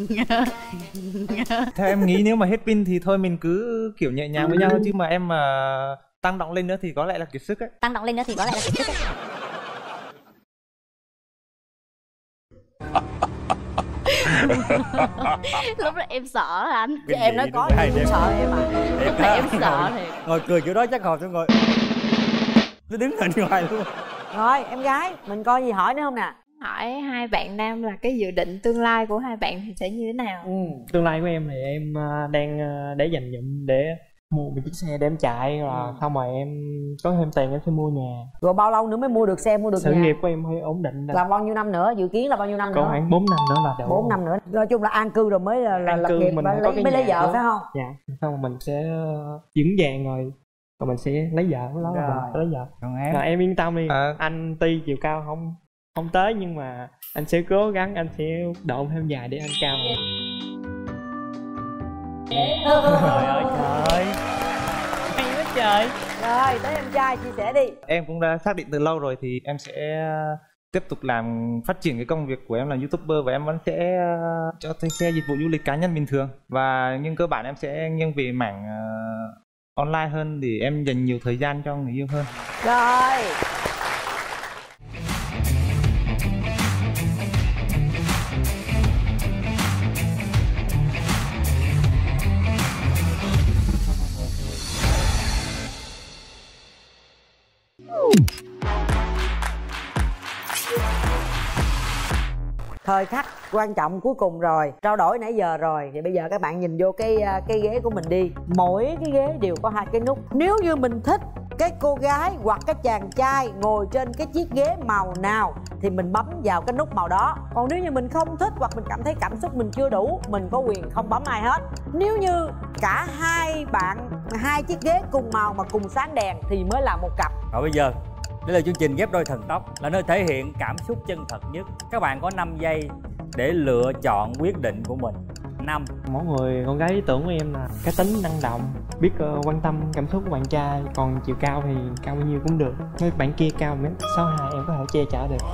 Theo em nghĩ nếu mà hết pin thì thôi mình cứ kiểu nhẹ nhàng với nhau. Chứ mà em mà tăng động lên nữa thì có lẽ là kiệt sức ấy. Lúc đó em sợ anh. Chứ em nói có gì cũng sợ em à. Lúc này em sợ thiệt. Ngồi cười kiểu đó chắc hồi tôi ngồi nó đứng hình ngoài luôn. Rồi em gái mình coi gì hỏi nữa không nè? Hỏi hai bạn nam là cái dự định tương lai của hai bạn thì sẽ như thế nào? Tương lai của em thì em đang để dành dụm để mua một chiếc xe để em chạy rồi xong rồi em có thêm tiền em sẽ mua nhà. Rồi bao lâu nữa mới mua được xe, mua được sự nhà? Sự nghiệp của em hơi ổn định. Là bao nhiêu năm nữa? Dự kiến là bao nhiêu năm nữa? Còn khoảng 4 năm nữa là đủ. 4 năm nữa. Nói chung là an cư rồi mới là lập nghiệp mình mới lấy vợ phải không? Dạ. Xong rồi mình sẽ vững vàng rồi mình sẽ lấy vợ đó là lấy vợ. Còn em? Là em yên tâm đi. Anh tuy chiều cao không tới nhưng mà anh sẽ cố gắng, anh sẽ độ thêm dài để anh cao hơn. Trời ơi trời. Hay quá trời. Rồi tới em trai chia sẻ đi. Em cũng đã xác định từ lâu rồi thì em sẽ tiếp tục phát triển cái công việc của em là YouTuber và em vẫn sẽ cho thuê xe dịch vụ du lịch cá nhân bình thường. Nhưng cơ bản em sẽ nghiêng về mảng online hơn để em dành nhiều thời gian cho người yêu hơn. Rồi. Thời khắc quan trọng cuối cùng rồi, trao đổi nãy giờ rồi thì bây giờ các bạn nhìn vô cái ghế của mình đi. Mỗi cái ghế đều có 2 cái nút. Nếu như mình thích cái cô gái hoặc cái chàng trai ngồi trên cái chiếc ghế màu nào thì mình bấm vào cái nút màu đó. Còn nếu như mình không thích hoặc mình cảm thấy cảm xúc mình chưa đủ, mình có quyền không bấm ai hết. Nếu như cả hai bạn, hai chiếc ghế cùng màu mà cùng sáng đèn thì mới là một cặp. Rồi bây giờ, đây là chương trình Ghép Đôi Thần Tốc, là nơi thể hiện cảm xúc chân thật nhất. Các bạn có 5 giây để lựa chọn quyết định của mình. 5. Mỗi người con gái lý tưởng của em là cá tính năng động, biết quan tâm cảm xúc của bạn trai. Còn chiều cao thì cao bao nhiêu cũng được. Nếu bạn kia cao 1m62 em có thể che chở được.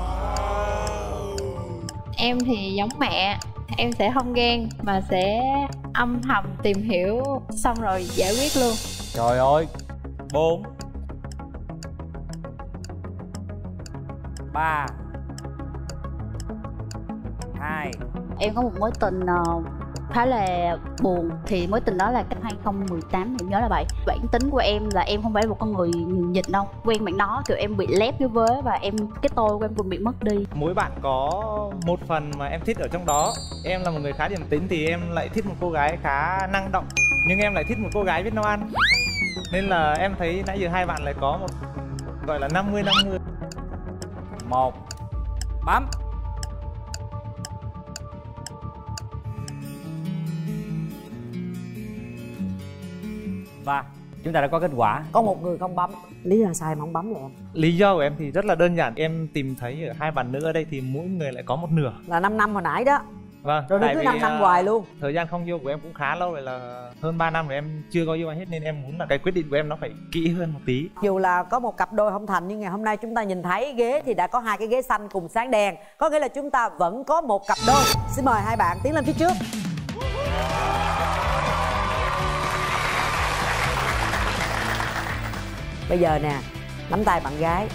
Em thì giống mẹ, em sẽ không ghen mà sẽ âm thầm tìm hiểu xong rồi giải quyết luôn. Trời ơi. 4 3 2. Em có một mối tình khá là buồn. Thì mối tình đó là cách 2018, em nhớ là vậy. Bản tính của em là em không phải một con người nhịn đâu. Quen bạn đó kiểu em bị lép cái vế và cái tôi của em cũng bị mất đi. Mỗi bạn có một phần mà em thích ở trong đó. Em là một người khá điềm tĩnh thì em lại thích một cô gái khá năng động, nhưng em lại thích một cô gái biết nấu ăn. Nên là em thấy nãy giờ hai bạn lại có một gọi là 50-50. 1 bấm. Và chúng ta đã có kết quả. Có một người không bấm. Lý do sao em không bấm vậy em? Lý do của em thì rất là đơn giản. Em tìm thấy ở hai bạn nữ ở đây thì mỗi người lại có một nửa. Là 5 năm hồi nãy đó. Vâng. Rồi cứ 5 năm hoài luôn. Thời gian không yêu của em cũng khá lâu rồi, là hơn 3 năm rồi em chưa có yêu ai hết. Nên em muốn là cái quyết định của em nó phải kỹ hơn một tí. Dù là có một cặp đôi không thành, nhưng ngày hôm nay chúng ta nhìn thấy ghế thì đã có hai cái ghế xanh cùng sáng đèn. Có nghĩa là chúng ta vẫn có một cặp đôi. Xin mời hai bạn tiến lên phía trước. Bây giờ nè, nắm tay bạn gái.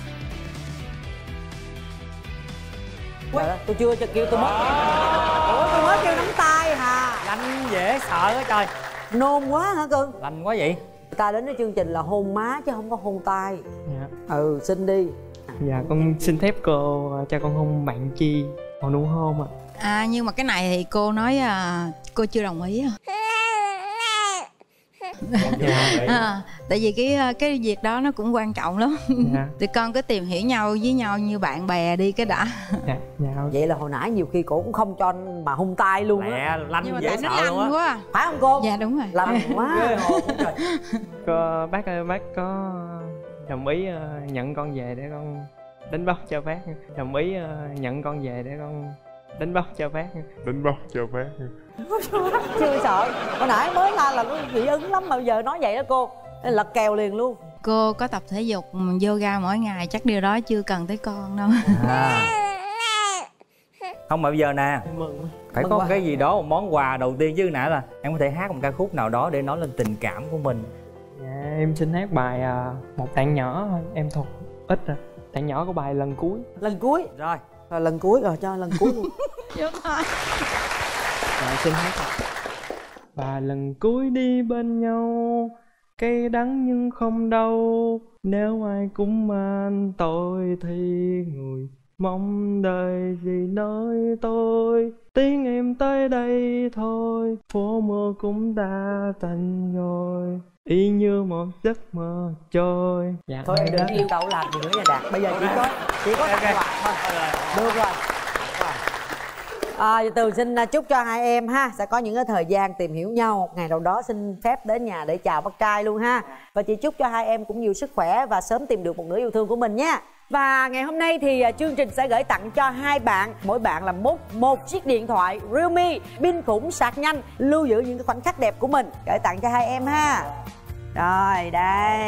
Trời ơi, tôi chưa kêu tôi mất. Ủa tôi mới kêu nắm tay hả? Lạnh dễ sợ á trời. Nôn quá hả cưng? Lạnh quá vậy. Người ta đến với chương trình là hôn má chứ không có hôn tay. Dạ. Ừ, xin đi. Dạ con xin phép cô cho con hôn bạn Chi. Còn đúng hôn ạ? Nhưng mà cái này thì cô nói cô chưa đồng ý. Tại vì cái việc đó nó cũng quan trọng lắm. Dạ. Tụi con cứ tìm hiểu nhau với nhau như bạn bè đi cái đã. Dạ. Vậy là hồi nãy nhiều khi cổ cũng không cho mà hung tay luôn á. Lanh nhưng mà dễ tại nó sợ lanh luôn á. quá. Phải không cô? Dạ đúng rồi. Lanh quá. Cô bác ơi, bác có đồng ý nhận con về để con đánh bóng cho bác. Đồng ý nhận con về để con đánh bóng cho bác. Đánh bóng cho bác. Chưa sợ. Hồi nãy mới là có dị ứng lắm mà bây giờ nói vậy đó cô. Nên lật kèo liền luôn. Cô có tập thể dục yoga mỗi ngày, chắc điều đó chưa cần tới con đâu. Không mà bây giờ nè, phải có cái gì đó, một món quà đầu tiên chứ. Nãy là em có thể hát một ca khúc nào đó để nói lên tình cảm của mình. Dạ em xin hát bài Một Tạng Nhỏ thôi, em thuộc ít rồi. Tạng nhỏ của bài Lần Cuối. Lần cuối. Rồi lần cuối rồi, cho lần cuối luôn. Dạ xin hát. Và lần cuối đi bên nhau, cay đắng nhưng không đau. Nếu ai cũng mang tôi thì người mong đợi gì nói tôi. Tiếng em tới đây thôi, phố mưa cũng đã tạnh rồi, y như một giấc mơ trôi. Dạ, thôi em đừng yêu cậu làm gì nữa nha Đạt. Bây giờ chỉ có tặng quà thôi. Được rồi. Tường xin chúc cho hai em ha sẽ có những cái thời gian tìm hiểu nhau. Một ngày nào đó xin phép đến nhà để chào bác trai luôn ha. Và chị chúc cho hai em cũng nhiều sức khỏe và sớm tìm được một nửa yêu thương của mình nha. Và ngày hôm nay thì chương trình sẽ gửi tặng cho hai bạn, mỗi bạn là một chiếc điện thoại Realme pin khủng sạc nhanh, lưu giữ những cái khoảnh khắc đẹp của mình. Gửi tặng cho hai em ha. Rồi đây.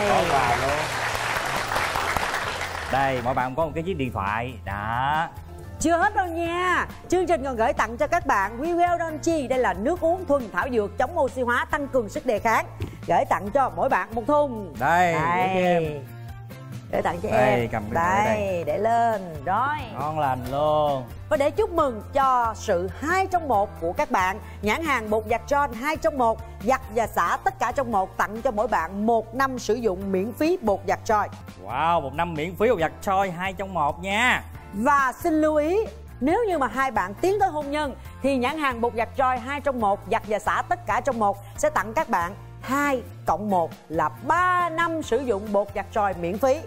Đây, mỗi bạn có một cái chiếc điện thoại đó. Chưa hết đâu nha. Chương trình còn gửi tặng cho các bạn We Well Don't Chi. Đây là nước uống thuần thảo dược chống oxy hóa, tăng cường sức đề kháng. Gửi tặng cho mỗi bạn một thùng. Đây. Gửi tặng cho đây, em. cầm cái đây, để lên. Rồi. Ngon lành luôn. Và để chúc mừng cho sự 2 trong 1 của các bạn, nhãn hàng bột giặt John 2 trong 1, giặt và xả tất cả trong một, tặng cho mỗi bạn 1 năm sử dụng miễn phí bột giặt Joy. Wow, 1 năm miễn phí bột giặt Joy 2 trong 1 nha. Và xin lưu ý, nếu như mà hai bạn tiến tới hôn nhân thì nhãn hàng bột giặt Joy 2 trong 1, giặt và xả tất cả trong một sẽ tặng các bạn 2 cộng 1 là 3 năm sử dụng bột giặt tròi miễn phí.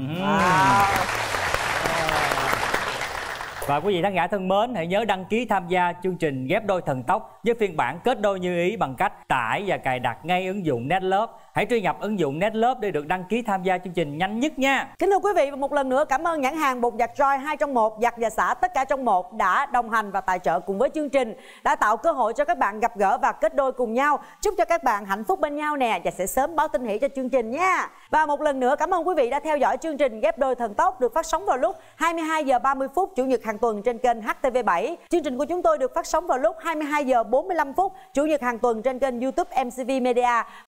Và quý vị khán giả thân mến, hãy nhớ đăng ký tham gia chương trình Ghép Đôi Thần Tốc với phiên bản kết đôi như ý bằng cách tải và cài đặt ngay ứng dụng Netlove. Hãy truy cập ứng dụng Netlove để được đăng ký tham gia chương trình nhanh nhất nha. Kính thưa quý vị, và một lần nữa cảm ơn nhãn hàng bột giặt Joy 2 trong 1, giặt và xả tất cả trong một đã đồng hành và tài trợ cùng với chương trình, đã tạo cơ hội cho các bạn gặp gỡ và kết đôi cùng nhau. Chúc cho các bạn hạnh phúc bên nhau nè, và sẽ sớm báo tin hỷ cho chương trình nha. Và một lần nữa cảm ơn quý vị đã theo dõi chương trình Ghép Đôi Thần Tốc được phát sóng vào lúc 22 giờ 30 phút Chủ nhật hàng tuần trên kênh HTV7. Chương trình của chúng tôi được phát sóng vào lúc 22 giờ 45 phút Chủ nhật hàng tuần trên kênh YouTube MCV Media.